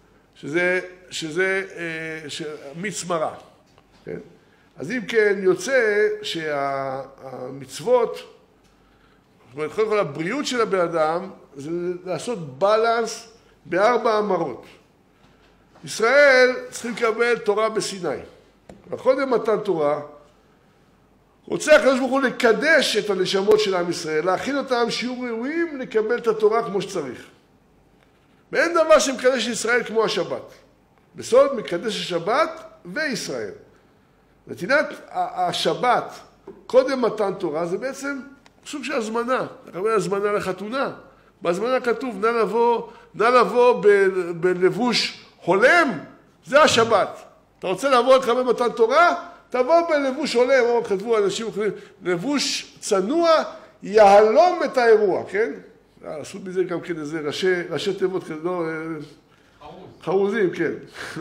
שזה מיץ מראה, כן? אז אם כן, יוצא שהמצוות, זאת אומרת, קודם כל הבריאות של הבן אדם, זה לעשות בלנס ב4 המראות. ישראל צריכים לקבל תורה בסיני. וקודם מתן תורה, רוצה הקדוש ברוך הוא לקדש את הנשמות של עם ישראל, להכין אותם שיהיו ראויים לקבל את התורה כמו שצריך. ואין דבר שמקדש ישראל כמו השבת. בסוד מקדש השבת וישראל. נתינת השבת קודם מתן תורה זה בעצם סוג של הזמנה. לקבל הזמנה לחתונה. בהזמנה כתוב נא לבוא בלבוש הולם, זה השבת. אתה רוצה לבוא לקבל מתן תורה? תבוא בלבוש הולם, או כתבו אנשים, לבוש צנוע יהלום את האירוע, כן? עשו מזה גם כן איזה ראשי תיבות, לא, חרוזים, כן.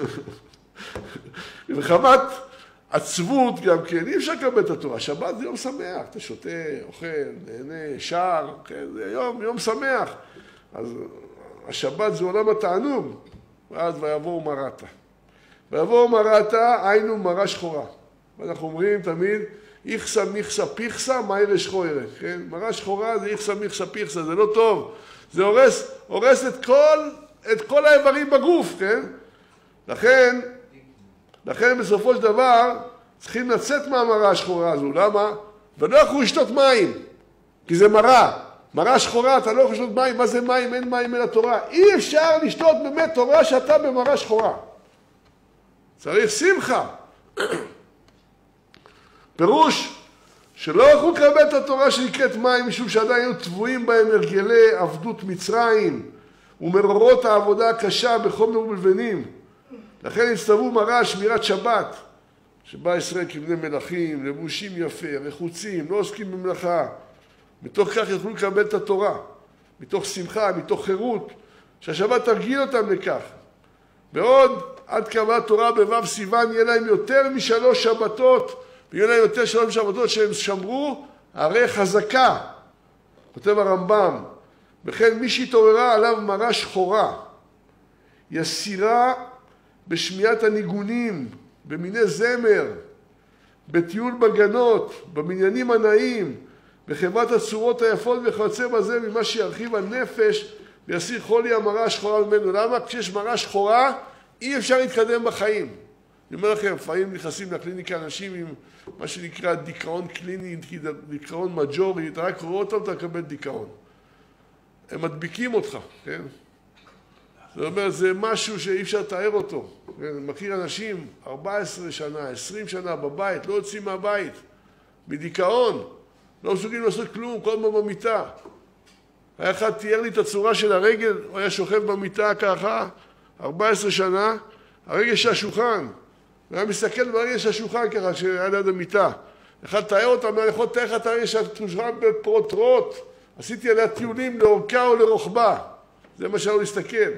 וחמת עצבות גם כן, אי אפשר לקבל את התורה. שבת זה יום שמח, אתה שותה, אוכל, נהנה, שר, כן? זה יום שמח. אז השבת זה עולם התענוג, ואז ויבואו מרתה. ויבואו מרתה, היינו מרה שחורה. ואנחנו אומרים תמיד, איכסה מיכסה פיכסה, מה ירא שחוירא, כן? מרה שחורה זה איכסה מיכסה פיכסה, זה לא טוב. זה הורס את כל האיברים בגוף, כן? לכן בסופו של דבר צריכים לצאת מהמרה השחורה הזו. למה? ולא יכולו לשתות מים, כי זה מרה. מרה שחורה, אתה לא יכול לשתות מים. מה זה מים? אין מים אלא תורה. אי אפשר לשתות באמת תורה שאתה במרה שחורה. צריך שמחה. פירוש שלא יכולו לקבל את התורה שנקראת מים, משום שעדיין היו טבועים בהם הרגלי עבדות מצרים ומרורות העבודה הקשה בחומר ובלבנים. לכן הצטוו מראה שמירת שבת, שבה ישראל כבני מלכים, לבושים יפה, רחוצים, לא עוסקים במלאכה. מתוך כך יכולו לקבל את התורה, מתוך שמחה, מתוך חירות, שהשבת תרגיל אותם לכך. בעוד עד קבלת תורה בו' סיוון יהיה להם יותר מ3 שבתות, ויהיה להם יותר 3 שבתות שהם שמרו, הרי חזקה. כותב הרמב"ם, וכן מי שהתעוררה עליו מרה שחורה, יסירה בשמיעת הניגונים, במיני זמר, בטיול בגנות, במניינים הנאים, בחברת הצורות היפות וכיוצא בזה ממה שירחיב הנפש ויסיר חולי המרה השחורה ממנו. למה? כשיש מרה שחורה אי אפשר להתקדם בחיים. אני אומר לכם, לפעמים נכנסים לקליניקה אנשים עם מה שנקרא דיכאון קליני, דיכאון מג'ורי, אתה רק רואה אותם, אתה מקבל דיכאון. הם מדביקים אותך, כן? זאת אומרת, זה משהו שאי אפשר לתאר אותו. אני מכיר אנשים 14 שנה, 20 שנה בבית, לא יוצאים מהבית, מדיכאון, לא מסוגלים לעשות כלום, כל הזמן במיטה. היה אחד תיאר לי את הצורה של הרגל, הוא היה שוכב במיטה ככה, 14 שנה, הרגל של השולחן. הוא היה מסתכל ברגל של השולחן ככה, שהיה ליד המיטה. אחד תאר אותם, אני יכול לתאר לך את הרגל של השולחן בפרוטרוט. עשיתי עליה טיולים לאורכה או לרוחבה. זה מה שאני להסתכל.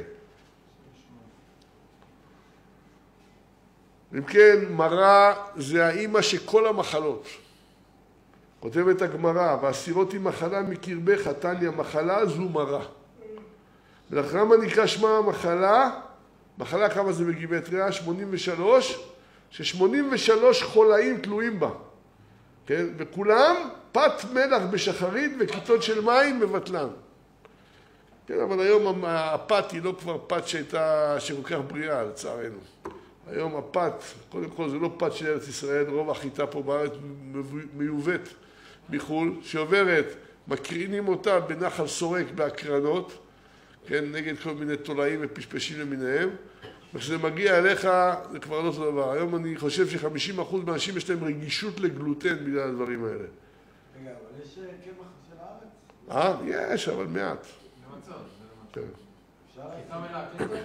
אם כן, מרה זה האימא שכל המחלות. כותבת הגמרא, והסירות היא מחלה מקרבך, תניא, מחלה זו מרה. ולמה נקרא שמה המחלה? מחלה כמה זה בגימטריה? 83, ש83 חולאים תלויים בה. כן? וכולם פת מלח בשחרית וכיתות של מים מבטלן. כן, אבל היום הפת היא לא כבר פת שכל כך בריאה, לצערנו. היום הפת, קודם כל זה לא פת של ארץ ישראל, רוב החיטה פה בארץ מיובאת מחול, שעוברת, מקרינים אותה בנחל סורק בהקרנות, כן, נגד כל מיני תולעים ופשפשים למיניהם, וכשזה מגיע אליך זה כבר לא אותו דבר. היום אני חושב ש50% מהאנשים יש להם רגישות לגלוטן בגלל הדברים האלה. רגע, אבל יש קמח של הארץ? יש, אבל מעט. למצות, כן. אפשר? חיטה מלאה, כן?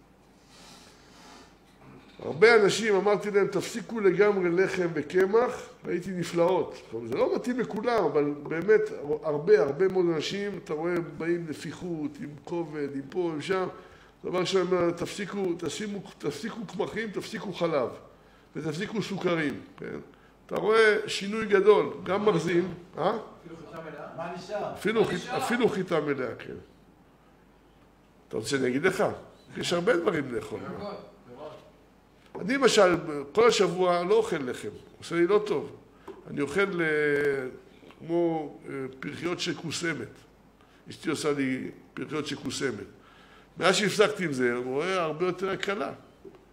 הרבה אנשים, אמרתי להם, תפסיקו לגמרי לחם וקמח, והייתי נפלאות. זה לא מתאים לכולם, אבל באמת הרבה מאוד אנשים, אתה רואה, באים לפיחות, עם כובד, עם פה, עם שם. דבר שאני אומר, תפסיקו קמחים, תפסיקו חלב, ותפסיקו סוכרים, כן? אתה רואה שינוי גדול, גם מרזים, אפילו חיטה מלאה? מה נשאר? אפילו חיטה מלאה, כן. אתה רוצה שאני אגיד לך? יש הרבה דברים לאכול. אני למשל, כל השבוע לא אוכל לחם, עושה לי לא טוב. אני אוכל כמו פרחיות של קוסמת. אשתי עושה לי פרחיות של קוסמת. מאז שהפסקתי עם זה, הוא רואה הרבה יותר הקלה. אבל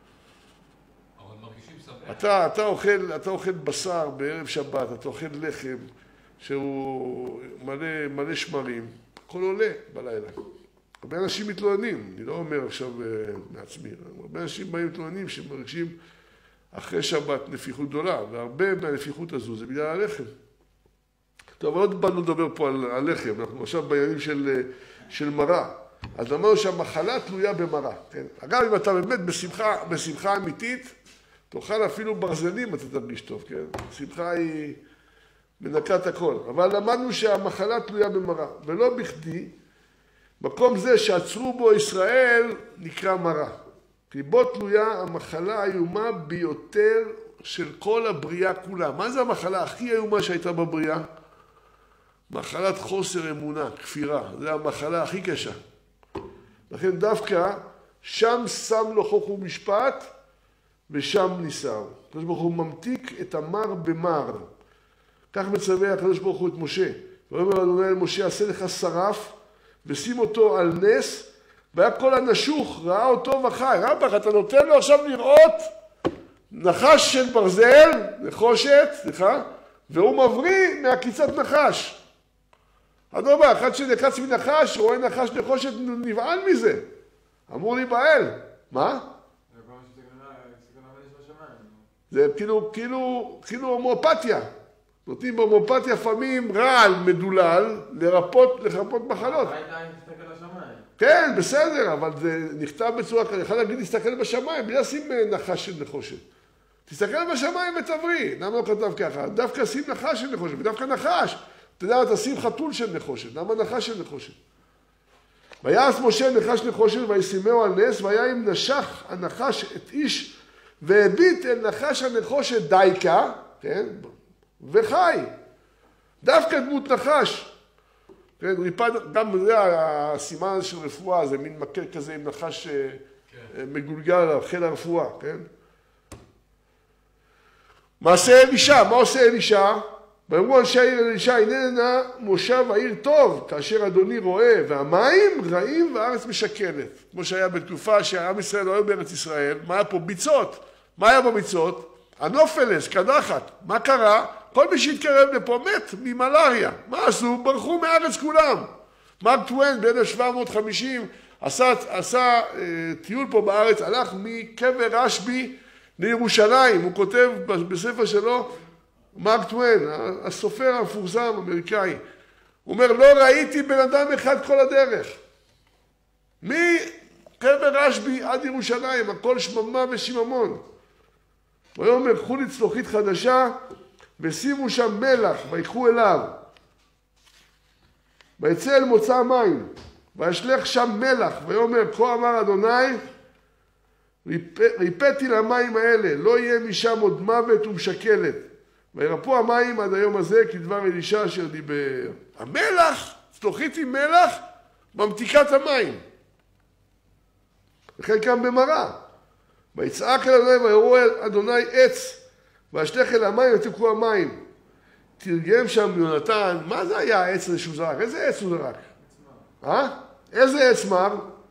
מרגישים שמח. אתה אוכל בשר בערב שבת, אתה אוכל לחם שהוא מלא שמרים, הכל עולה בלילה. הרבה אנשים מתלוננים, אני לא אומר עכשיו מעצמי, הרבה אנשים באים מתלוננים שמרגישים אחרי שבת נפיחות גדולה, והרבה מהנפיחות הזו זה בגלל הלחם. טוב, עוד באנו לדבר פה על לחם, אנחנו עכשיו בעניינים של מרה. אז אמרנו שהמחלה תלויה במרה. כן? אגב, אם אתה באמת בשמחה אמיתית, תאכל אפילו ברזלים, אתה תרגיש טוב. כן? השמחה היא מנקת הכל. אבל למדנו שהמחלה תלויה במרה, ולא בכדי, מקום זה שעצרו בו ישראל נקרא מרה. כי בו תלויה המחלה האיומה ביותר של כל הבריאה כולה. מה זה המחלה הכי איומה שהייתה בבריאה? מחלת חוסר אמונה, כפירה. זה המחלה הכי קשה. לכן דווקא שם שם לו חוק ומשפט ושם ניסר. הקדוש ברוך הוא ממתיק את המר במר. כך מצווה הקדוש ברוך הוא את משה. ואומר אדוני אל משה, עשה לך שרף ושים אותו על נס, והיה כל הנשוך, ראה אותו וחי. רבך, אתה נותן לו עכשיו לראות נחש של ברזל, נחושת, סליחה, והוא מבריא מהקיצת נחש. אדומה, אחד שנקץ מנחש, רואה נחש נחושת, נבעל מזה. אמור להיבעל. מה? זה כאילו הומואפתיה. נותנים בהומואפתיה לפעמים רעל מדולל לרפות מחלות. כן, בסדר, אבל זה נכתב בצורה כזאת. יכול להגיד, תסתכל בשמיים, בלי לשים נחש של נחושת. תסתכל בשמיים ותבריא. למה לא כתב ככה? דווקא שים נחש של נחושת, ודווקא נחש. אתה יודע, תשים חתול של נחושת. למה נחש של נחושת? ויעש משה נחש נחושת וישימהו על נס, והיה אם נשך הנחש את איש, והביט אל נחש הנחושת דייקה, כן? וחי. דווקא דמות נחש. כן, ריפד, גם זה הסימן של רפואה, זה מין מקל כזה עם נחש מגולגל על חיל הרפואה, כן? מעשה אלישע, מה עושה אלישע? ואמרו אנשי העיר אלישע, הננה מושב העיר טוב, כאשר אדוני רואה, והמים רעים והארץ משקלת. כמו שהיה בתקופה שהעם ישראל לא היה בארץ ישראל, מה היה פה? ביצות. מה היה בביצות? הנופלס, קדחת. מה קרה? כל מי שהתקרב לפה מת ממלריה. מה עשו? ברחו מארץ כולם. מרק טוויין ב-1750 עשה טיול פה בארץ, הלך מקבר רשב"י לירושלים. הוא כותב בספר שלו, מרק טוויין, הסופר המפורסם האמריקאי, הוא אומר, לא ראיתי בן אדם אחד כל הדרך. מקבר רשב"י עד ירושלים, הכל שממה ושיממון. הוא אומר, קחו לי צלוחית חדשה, ושימו שם מלח, ויקחו אליו. ויצא אל מוצא מים, וישלך שם מלח, ויאמר, כה אמר אדוני, ריפאתי למים האלה, לא יהיה משם עוד מוות ומשקלת. וירפאו המים עד היום הזה כדבר אלישע אשר דיבר. המלח, צלוחית עם מלח, ממתיקת המים. וכן כאן במראה. ויצעק אל אדוני ויראו אל אדוני עץ, וישלך אל המים ותבקעו המים. תרגם שם יונתן, מה זה היה העץ הזה שהוא זרק? איזה עץ הוא זרק? איזה עץ מר?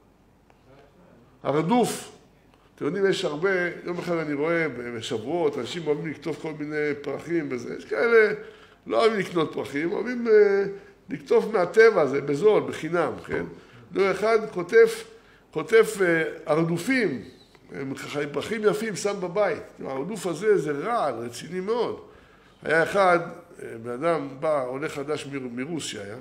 הרדוף. אתם יודעים, יש הרבה, יום אחד אני רואה בשבועות, אנשים אוהבים לקטוף כל מיני פרחים וזה. יש כאלה, לא אוהבים לקנות פרחים, אוהבים לקטוף מהטבע, זה בזול, בחינם, כן? לא אחד חוטף הרדופים, פרחים יפים, שם בבית. הרדוף הזה זה רעל, רציני מאוד. היה אחד, בן אדם בא, עולה חדש מרוסיה היה,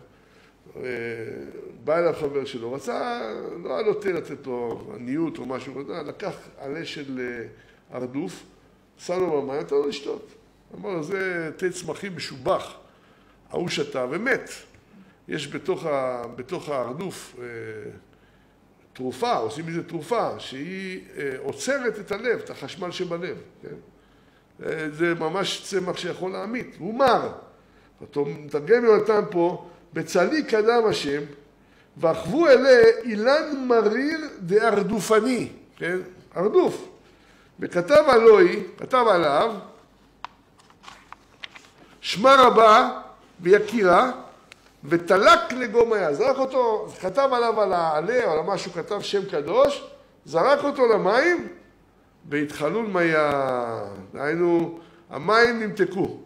בא אליו חבר שלו, רצה, לא היה נוטה לתת לו עניות או משהו, לקח עלה של הרדוף, שם לו במים, נתן לו לשתות. אמר לו, זה תה צמחים משובח. ההוא שתה ומת. יש בתוך הרדוף תרופה, עושים מזה תרופה, שהיא עוצרת את הלב, את החשמל שבלב. כן? זה ממש צמח שיכול להמית, הוא מר. אותו מתרגם יונתן פה, בצלי קדם השם, ואחבו אלה אילן מריר דארדופני, כן? ארדוף. וכתב עליו, שמה רבה ויקירה, ותלק לגומיה. זרק אותו, כתב עליו על העלה, או על משהו, כתב שם קדוש, זרק אותו למים, והתחלול מיה. דהיינו, המים נמתקו.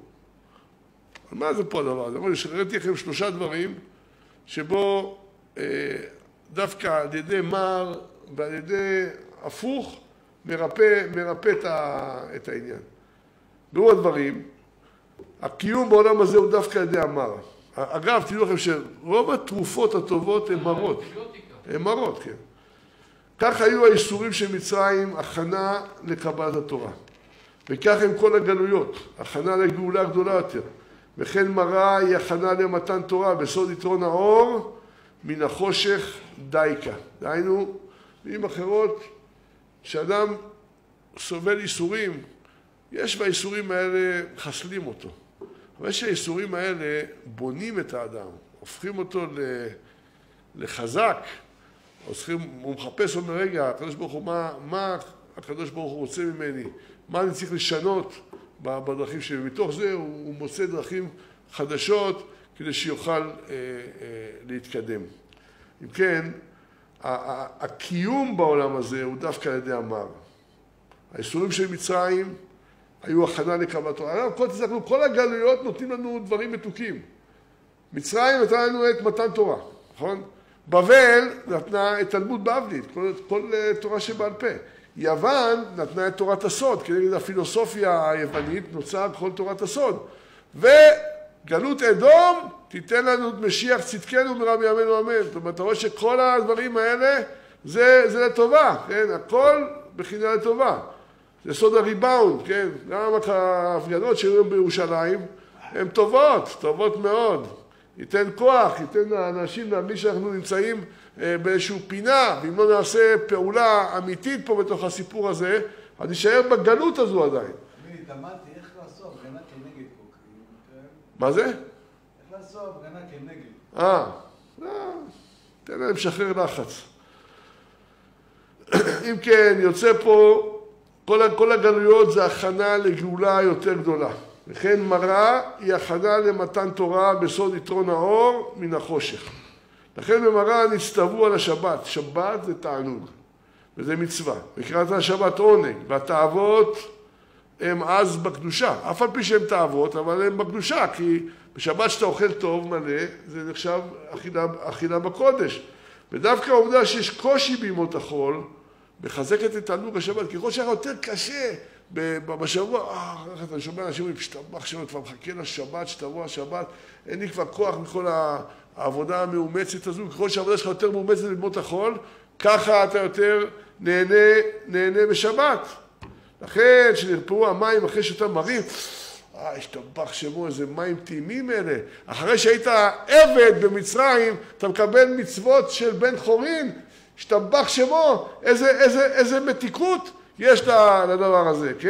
מה זה פה הדבר הזה? אני ראיתי לכם 3 דברים, שבו דווקא על ידי מר ועל ידי הפוך מרפא את העניין. ברור הדברים, הקיום בעולם הזה הוא דווקא על ידי המר. אגב, תדעו לכם שרוב התרופות הטובות הן מרות. הן מרות, כן. כך היו האיסורים של מצרים, הכנה לקבלת התורה. וכך הם כל הגלויות, הכנה לגאולה גדולה יותר. וכן מראה היא הכנה למתן תורה, בסוד יתרון האור, מן החושך דייקה. דהיינו, במילים אחרות, שאדם סובל איסורים, יש והאיסורים האלה חסלים אותו. אבל שהאיסורים האלה בונים את האדם, הופכים אותו לחזק, הוא מחפש אומר, רגע, הקדוש ברוך הוא, מה הקדוש ברוך הוא רוצה ממני? מה אני צריך לשנות בדרכים שלי? ומתוך זה הוא מוצא דרכים חדשות כדי שיוכל להתקדם. אם כן, הקיום בעולם הזה הוא דווקא על ידי המר. האיסורים של מצרים היו הכנה לקבלת תורה. כל הגלויות נותנים לנו דברים מתוקים. מצרים נתנה לנו את מתן תורה, נכון? בבל נתנה את תלמוד בבלית, כל תורה שבעל פה. יוון נתנה את תורת הסוד, כנגד הפילוסופיה היוונית נוצר כל תורת הסוד. וגלות אדום תיתן לנו את משיח צדקנו מרב ימינו אמן. זאת אומרת, אתה רואה שכל הדברים האלה זה לטובה, כן? הכל בחינה לטובה. זה סוד הריבאונד, כן? גם ההפגנות שהיו בירושלים הן טובות מאוד. ייתן כוח, ייתן לאנשים להאמין שאנחנו נמצאים באיזשהו פינה, ואם לא נעשה פעולה אמיתית פה בתוך הסיפור הזה, אז נשאר בגלות הזו עדיין. אני התאמנתי איך לעשות הפגנה כנגד פה. מה זה? איך לעשות הפגנה כנגד. תן להם לשחרר לחץ. אם כן, יוצא פה, כל הגלויות זה הכנה לגאולה יותר גדולה. וכן מראה היא הכנה למתן תורה בסוד יתרון האור מן החושך. לכן במראה נצטוו על השבת. שבת זה תענוג, וזה מצווה. וקראת השבת עונג, והתאוות הם אז בקדושה. אף על פי שהם תאוות, אבל הם בקדושה, כי בשבת שאתה אוכל טוב מלא, זה נחשב אכילה בקודש. ודווקא העובדה שיש קושי בימות החול, מחזקת את תענוג השבת, ככל שהיה יותר קשה בשבוע, אני שומע אנשים אומרים, שתבח שלנו, כבר מחכה לשבת, שתבוא השבת, אין לי כבר כוח מכל העבודה המאומצת הזו, ככל שהעבודה שלך יותר מאומצת בימות החול, ככה אתה יותר נהנה בשבת. לכן, כשנרפאו המים אחרי שאתם מראים, השתבח שמו, איזה מים טעימים אלה. אחרי שהיית עבד במצרים, אתה מקבל מצוות של בן חורין, השתבח שמו, איזה מתיקות יש לדבר הזה, כן?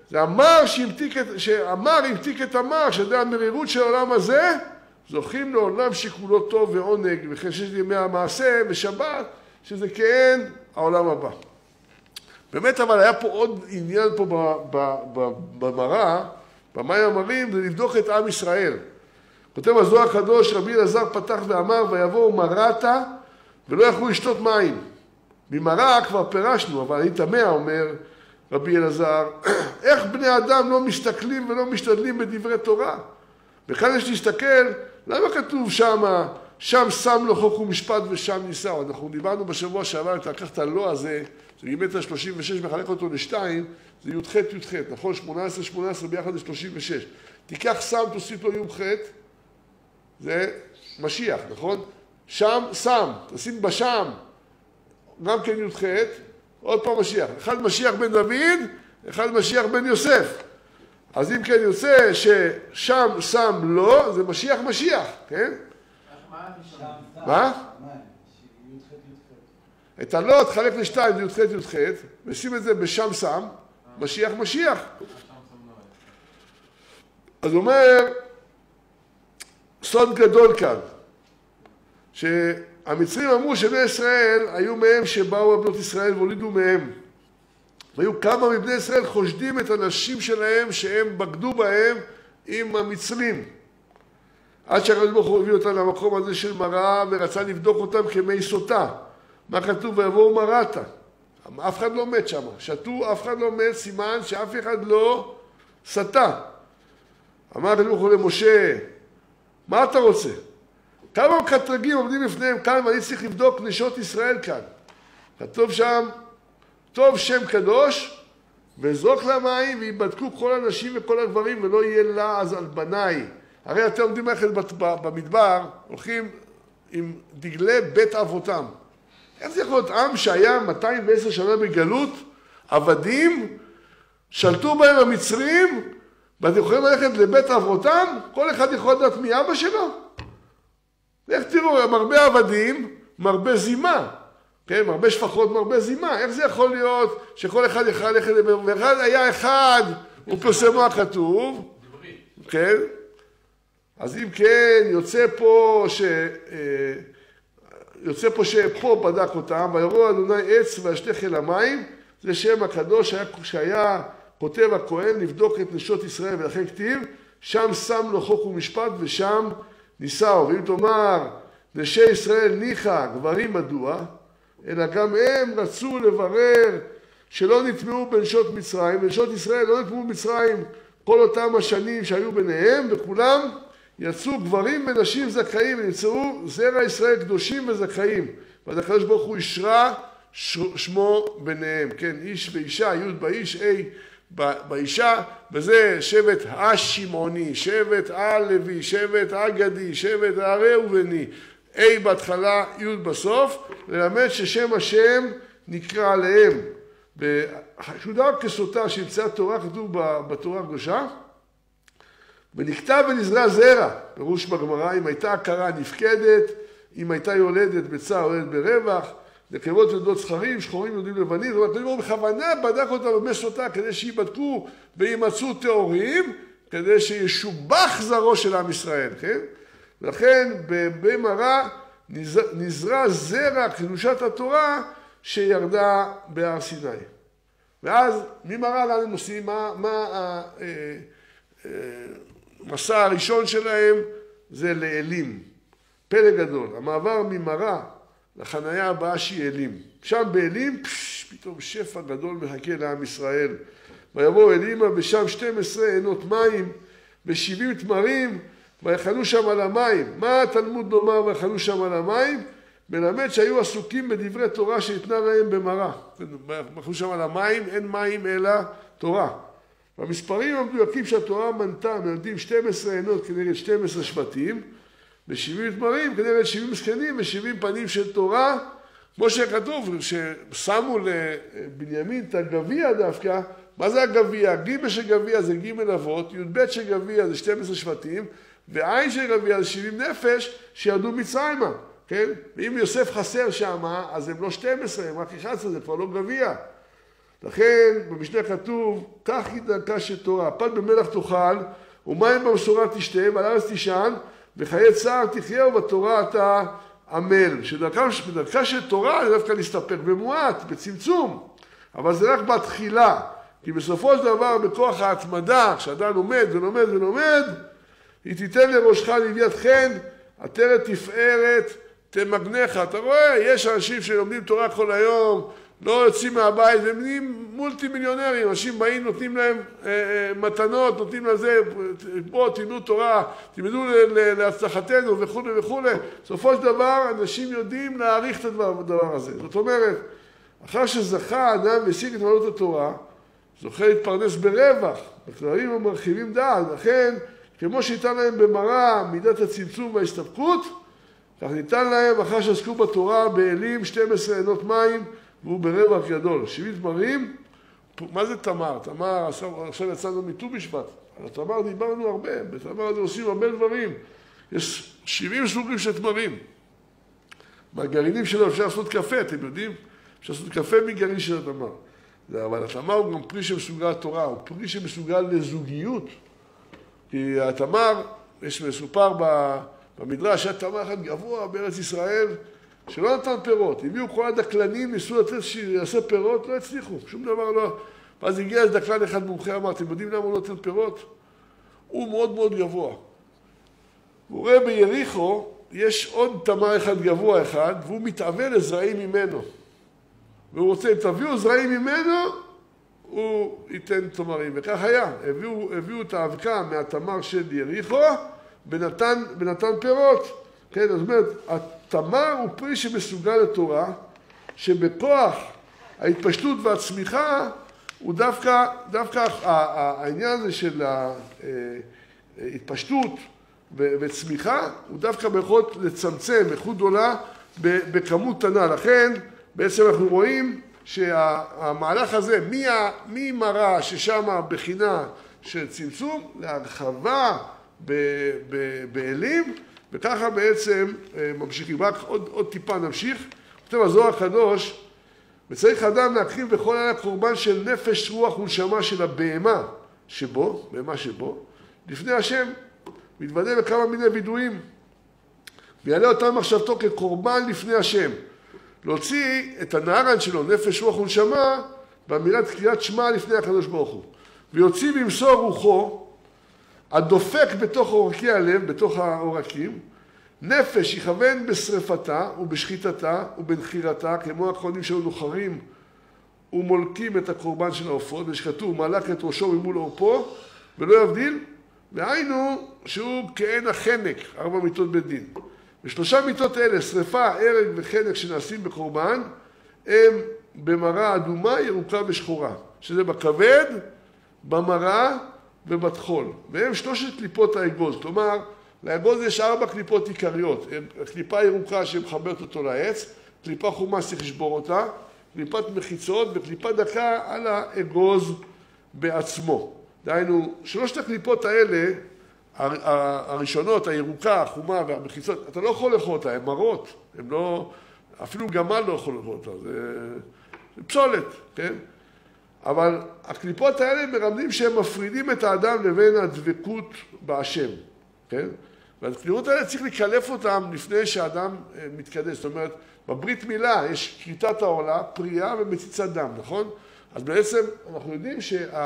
זה שהמר המתיק את המר, שזה המרירות של העולם הזה, זוכים לעולם שכולו טוב ועונג, וכן שיש ימי המעשה ושבת, שזה כן העולם הבא. באמת אבל היה פה עוד עניין פה במראה, במים המרים, זה לבדוק את עם ישראל. כותב הזוהר הקדוש, רבי אלעזר פתח ואמר, ויבואו מרתה ולא יכלו לשתות מים. ממראה כבר פירשנו, אבל אני תמה, אומר רבי אלעזר, איך בני אדם לא מסתכלים ולא משתדלים בדברי תורה? וכאן יש להסתכל, למה כתוב שם שם לו חוק ומשפט ושם ניסה? אנחנו דיברנו בשבוע שעבר, אתה לקח את הלא הזה, זה גימטריה 36, מחלק אותו לשתיים, זה י"ח י"ח, נכון? 18 ביחד זה 36. תיקח שם, תוסיף לו י"ח, זה משיח, נכון? שם, תשים בשם, גם כן י"ח, עוד פעם משיח. אחד משיח בן דוד, אחד משיח בן יוסף. אז אם כן יוצא ששם לו, זה משיח, כן? מה? את הלא תחלק לשתיים, זה י"ח, ושים את זה בשם שם, משיח. אז אומר, סוד גדול כאן, שהמצרים אמרו שבני ישראל היו מהם שבאו בנות ישראל והולידו מהם. והיו כמה מבני ישראל חושדים את הנשים שלהם שהם בגדו בהם עם המצרים. עד שהקדוש ברוך הוא הביא אותם למקום הזה של מראה ורצה לבדוק אותם כמי סוטה. מה כתוב? ויבואו מרתה. אף אחד לא מת שם. שתו, אף אחד לא מת, סימן שאף אחד לא סטה. אמר הקדוש ברוך הוא למשה, מה אתה רוצה? כמה קטרגים עומדים לפניהם כאן ואני צריך לבדוק נשות ישראל כאן. כתוב שם, טוב שם קדוש, וזרוק למים ויבדקו כל הנשים וכל הגברים ולא יהיה לעז על בניי. הרי אתם עומדים ללכת במדבר, הולכים עם דגלי בית אבותם. איך זה יכול להיות עם שהיה 210 שנה בגלות, עבדים, שלטו בהם המצרים, ואתם יכולים ללכת לבית אבותם? כל אחד יכול לדעת מי אבא שלו? איך תראו, מרבה עבדים, מרבה זימה. כן, מרבה שפחות, מרבה זימה. איך זה יכול להיות שכל אחד יכול ללכת לבית אבותם? ואחד היה אחד, הוא פרסם מה כתוב. כן? אז אם כן, יוצא פה שפה בדק אותם, ויראו אדוני עץ וישלך אל המים, זה שם הקדוש שהיה כותב הכהן לבדוק את נשות ישראל, ולכן כתיב, שם שם לו חוק ומשפט ושם ניסהו. ואם תאמר, נשי ישראל ניחא, גברים מדוע, אלא גם הם רצו לברר שלא נטמעו בנשות מצרים, ונשות ישראל לא נטמעו במצרים כל אותם השנים שהיו ביניהם, וכולם יצאו גברים ונשים זכאים, ונמצאו זרע ישראל קדושים וזכאים. ואז הקדוש ברוך הוא ישרה שמו ביניהם, כן, איש ואישה, י' באיש, באישה, וזה שבט השמעוני, שבט הלוי, שבט הגדי, שבט הראובני, בהתחלה, י' בסוף, ללמד ששם השם נקרא עליהם. שודר כסוטה שימצא תורה, כתוב בתורה הקדושה, ונכתב ונזרע זרע, פירוש בגמרא, אם הייתה הכרה נפקדת, אם הייתה יולדת בצער, יולדת ברווח, נקבות יולדות זכרים, שחורים יהודים לבנים, זאת אומרת, אני בכוונה בדק אותם במסותה כדי שיבדקו וימצאו תיאורים, כדי שישובח זרעו של עם ישראל, כן? ולכן במראה נזרע זרע קדושת התורה שירדה בהר סיני. ואז ממראה לאן הם נוסעים? מה המסע הראשון שלהם זה לאלים. פלא גדול. המעבר ממראה לחניה הבאה שהיא אלים. שם באלים, פתאום שפע גדול מחכה לעם ישראל. ויבואו אלימה בשם 12 עינות מים, ב70 תמרים, ויחנו שם על המים. מה התלמוד לומר ויחנו שם על המים? מלמד שהיו עסוקים בדברי תורה שניתנה להם במראה. ויחנו שם על המים, אין מים אלא תורה. והמספרים המדויקים שהתורה מנתה, מלמדים 12 עינות כנגד 12 שבטים, ב70 תמרים כנגד 70 זקנים ו70 פנים של תורה, כמו שכתוב, ששמו לבנימין את הגביע דווקא. מה זה הגביע? ג' של גביע זה ג' אבות, י"ב של גביע זה 12 שבטים, ועין של גביע זה 70 נפש שירדו מצרימה, כן? ואם יוסף חסר שם, אז הם לא 12, הם רק 11, זה כבר לא גביע. לכן במשנה כתוב, כך היא דרכה של תורה, פת במלח תאכל, ומים במשורה תשתה, ועל הארץ תישן, וחיי צער תחיה, ובתורה אתה עמל. שדרכה של תורה זה דווקא להסתפק במועט, בצמצום, אבל זה רק בתחילה, כי בסופו של דבר בכוח ההתמדה, כשאדם לומד ולומד ולומד, היא תיתן לראשך לוויית חן, עטרת תפארת תמגנך. אתה רואה, יש אנשים שלומדים תורה כל היום, לא יוצאים מהבית, והם נהיים מולטי מיליונרים, אנשים באים, נותנים להם מתנות, נותנים לזה, בואו תלמדו תורה, תלמדו להצלחתנו וכו' וכו'. בסופו של דבר, אנשים יודעים להעריך את הדבר הזה. זאת אומרת, אחר שזכה אדם והשיג את מעלות התורה, זוכה להתפרנס ברווח, בכללים המרחיבים דעת, לכן, כמו שניתן להם במראה מידת הצמצום וההסתפקות, כך ניתן להם אחר שעסקו בתורה באלים 12 עינות מים, והוא ברווח גדול. 70 תמרים, מה זה תמר? תמר, עכשיו יצאנו מט"ו בשבט. על התמר דיברנו הרבה, בתמר עושים הרבה דברים. יש 70 סוגים של תמרים. מהגרעינים שלו אפשר לעשות קפה, אתם יודעים? אפשר לעשות קפה מגרעין של התמר. אבל התמר הוא גם פרי שמסוגל לתורה, הוא פרי שמסוגל לזוגיות. כי התמר, יש מסופר במדרש, היה תמר אחד גבוה בארץ ישראל, שלא נתן פירות. הביאו כל הדקלנים, ניסו לתת שיעשה פירות, לא הצליחו, שום דבר לא. ואז הגיע איזה דקלן אחד מומחה, אמר, אתם יודעים למה הוא לא נותן פירות? הוא מאוד מאוד גבוה. הוא רואה ביריחו, יש עוד תמר אחד גבוה אחד, והוא מתאבל לזרעים ממנו. והוא רוצה, אם תביאו זרעים ממנו, הוא ייתן תמרים. וכך היה, הביאו את האבקה מהתמר של יריחו, ונתן פירות. כן, זאת אומרת, התמר הוא פרי שמסוגל לתורה, שבכוח ההתפשטות והצמיחה, הוא דווקא העניין הזה של ההתפשטות וצמיחה, הוא דווקא ביכולת לצמצם איכות גדולה בכמות קטנה. לכן, בעצם אנחנו רואים שהמהלך הזה, ממראה ששם בחינה של צמצום, להרחבה באלים, וככה בעצם ממשיכים. רק עוד טיפה נמשיך. כותב הזוהר הקדוש, וצריך אדם להקריב בכל לילה קורבן של נפש, רוח ונשמה של הבהמה שבו, לפני השם, מתוודה בכמה מיני וידועים, ויעלה אותם מחשבתו כקורבן לפני השם. להוציא את הנערן שלו, נפש, רוח ונשמה, במילת קריאת שמע לפני הקדוש ברוך הוא. ויוציא במסור רוחו, הדופק בתוך עורקי הלב, בתוך העורקים, נפש יכוון בשרפתה ובשחיטתה ובנחירתה, כמו הכהנים שהיו נוחרים ומולקים את הקורבן של העופות, ושכתוב, מלק את ראשו ממול עורפו, ולא יבדיל, והיינו שהוא כעין החנק, 4 מיתות בית דין. ושלושה מיתות אלה, שריפה, הרג וחנק שנעשים בקורבן, הם במראה אדומה, ירוקה ושחורה, שזה בכבד, במראה ובתחול. והם 3 קליפות האגוז, כלומר, לאגוז יש 4 קליפות עיקריות. קליפה ירוקה שמחברת אותו לעץ, קליפה חומה צריך לשבור אותה, קליפת מחיצות וקליפה דקה על האגוז בעצמו. דהיינו, 3 הקליפות האלה, הראשונות, הירוקה, החומה והמחיצות, אתה לא יכול לאכול אותה, הן מרות, הן לא, אפילו גמל לא יכול לאכול אותה, זה פסולת, כן? אבל הקליפות האלה מרמדים שהם מפרידים את האדם לבין הדבקות בהשם, כן? והקליפות האלה צריך לקלף אותם לפני שהאדם מתקדש, זאת אומרת, בברית מילה יש כריתת העולה, פרייה ומציצת דם, נכון? אז בעצם אנחנו יודעים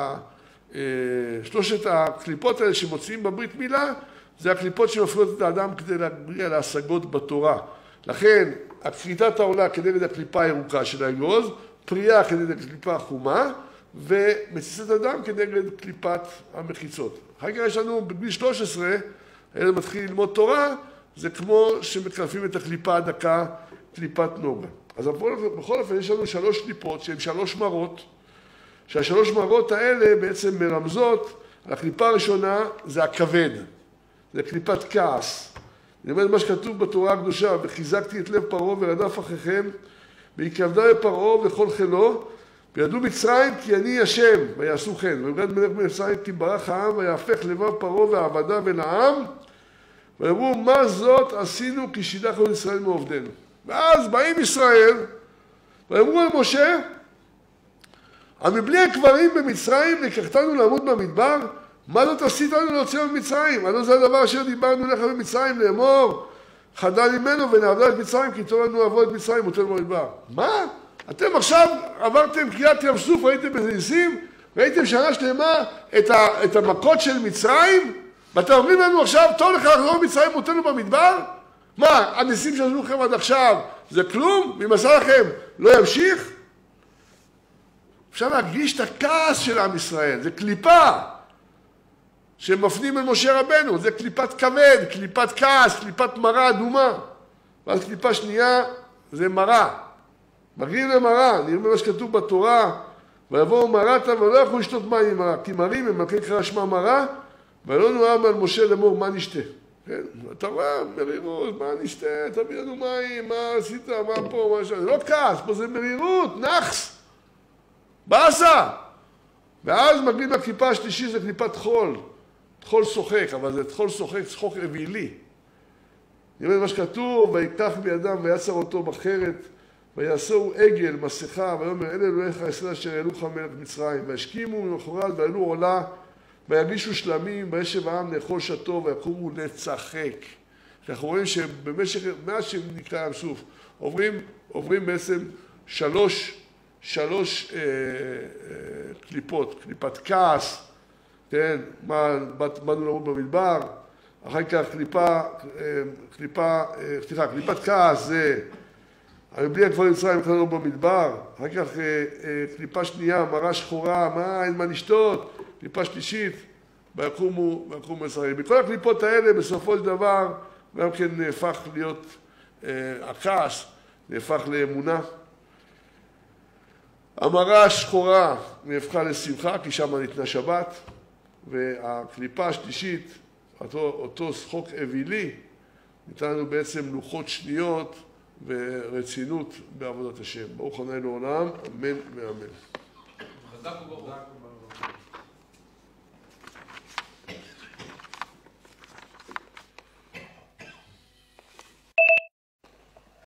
שלושת הקליפות האלה שמוציאים בברית מילה, זה הקליפות שמפריעות את האדם כדי להגיע להשגות בתורה. לכן, כריתת העולה כנגד הקליפה הירוקה של האגוז, פרייה כנגד הקליפה החומה, ומציצת הדם כנגד קליפת המחיצות. אחר כך יש לנו בגיל 13, הילד מתחיל ללמוד תורה, זה כמו שמקלפים את הקליפה הדקה, קליפת נוגה. אז בכל אופן יש לנו 3 קליפות שהן 3 מרות, שהשלוש מרות האלה בעצם מרמזות, הקליפה הראשונה זה הכבד, זה קליפת כעס. אני אומר מה שכתוב בתורה הקדושה, וחיזקתי את לב פרעה ורדף אחריכם, ויקרבדה לפרעה וכל חילו, וידעו מצרים כי אני השם, ויעשו כן. ויגד מלך מצרים כי ברח העם, ויהפך לבב פרעה ועבדיו אל העם, ויאמרו מה זאת עשינו כי שידחנו את ישראל מעובדנו. ואז באים ישראל, ויאמרו אל משה, המבלי הקברים במצרים לקחתנו לעמוד במדבר? מה זאת עשית לנו להוציא ממצרים? הלא זה הדבר אשר דיברנו לך במצרים לאמור, חדל ממנו ונעבדה את מצרים, כי טוב לנו לעבוד את מצרים מותנו במדבר. מה? אתם עכשיו עברתם קריעת ים סוף, ראיתם איזה ניסים, ראיתם שנה שלמה את המכות של מצרים, ואתם אומרים לנו עכשיו, טוב לך לחזור מצרים מותנו במדבר? מה, הניסים שעשו לכם עד עכשיו זה כלום? אם עשה לכם לא ימשיך? אפשר להרגיש את הכעס של עם ישראל, זה קליפה שמפנים אל משה רבנו, זה קליפת כבד, קליפת כעס, קליפת מרה אדומה. ואז קליפה שנייה זה מרה. מגיעים למרה, נראה מה שכתוב בתורה, ויבואו מרת ולא יכולו לשתות מים עם מרה, כי מרים הם מלכי קרא שמה מרה, ולא נועם על משה לאמור מה נשתה. כן? אתה רואה, מרירות, מה נשתה, תביא לנו מים, מה עשית, מה פה, מה שם, זה לא כעס, פה זה מרירות, נחס, באסה. ואז מגיעים לקליפה השלישית, זה קליפת חול, חול שוחק, אבל זה חול שוחק, צחוק אווילי. נראה מה שכתוב, ויקח בידם ויצר אותו בחרת, ויעשו עגל, מסכה, ויאמר אלה אלוהיך ישראל אשר העלוך מלך מצרים, וישכימו ממחרת ויעלו עולה, ויגישו שלמים, וישב העם לאכול שתו, ויקומו לצחק. אנחנו רואים שבמשך, מאז שנקרא ים סוף, עוברים בעצם שלוש קליפות, קליפת כעס, כן, באנו למות במדבר, אחר כך קליפת כעס זה בלי הקברים מצרים כללנו במדבר, אחר כך קליפה שנייה, מרה שחורה, מה, אין מה לשתות, קליפה שלישית, ויקומו ישראל. בכל הקליפות האלה בסופו של דבר גם כן נהפך להיות הכעס, נהפך לאמונה. המרה השחורה נהפכה לשמחה, כי שם ניתנה שבת, והקליפה השלישית, אותו שחוק אווילי, ניתן לנו בעצם לוחות שניות ורצינות בעבודת השם. ברוך ה' לעולם, אמן ואמן. חזק וברוך.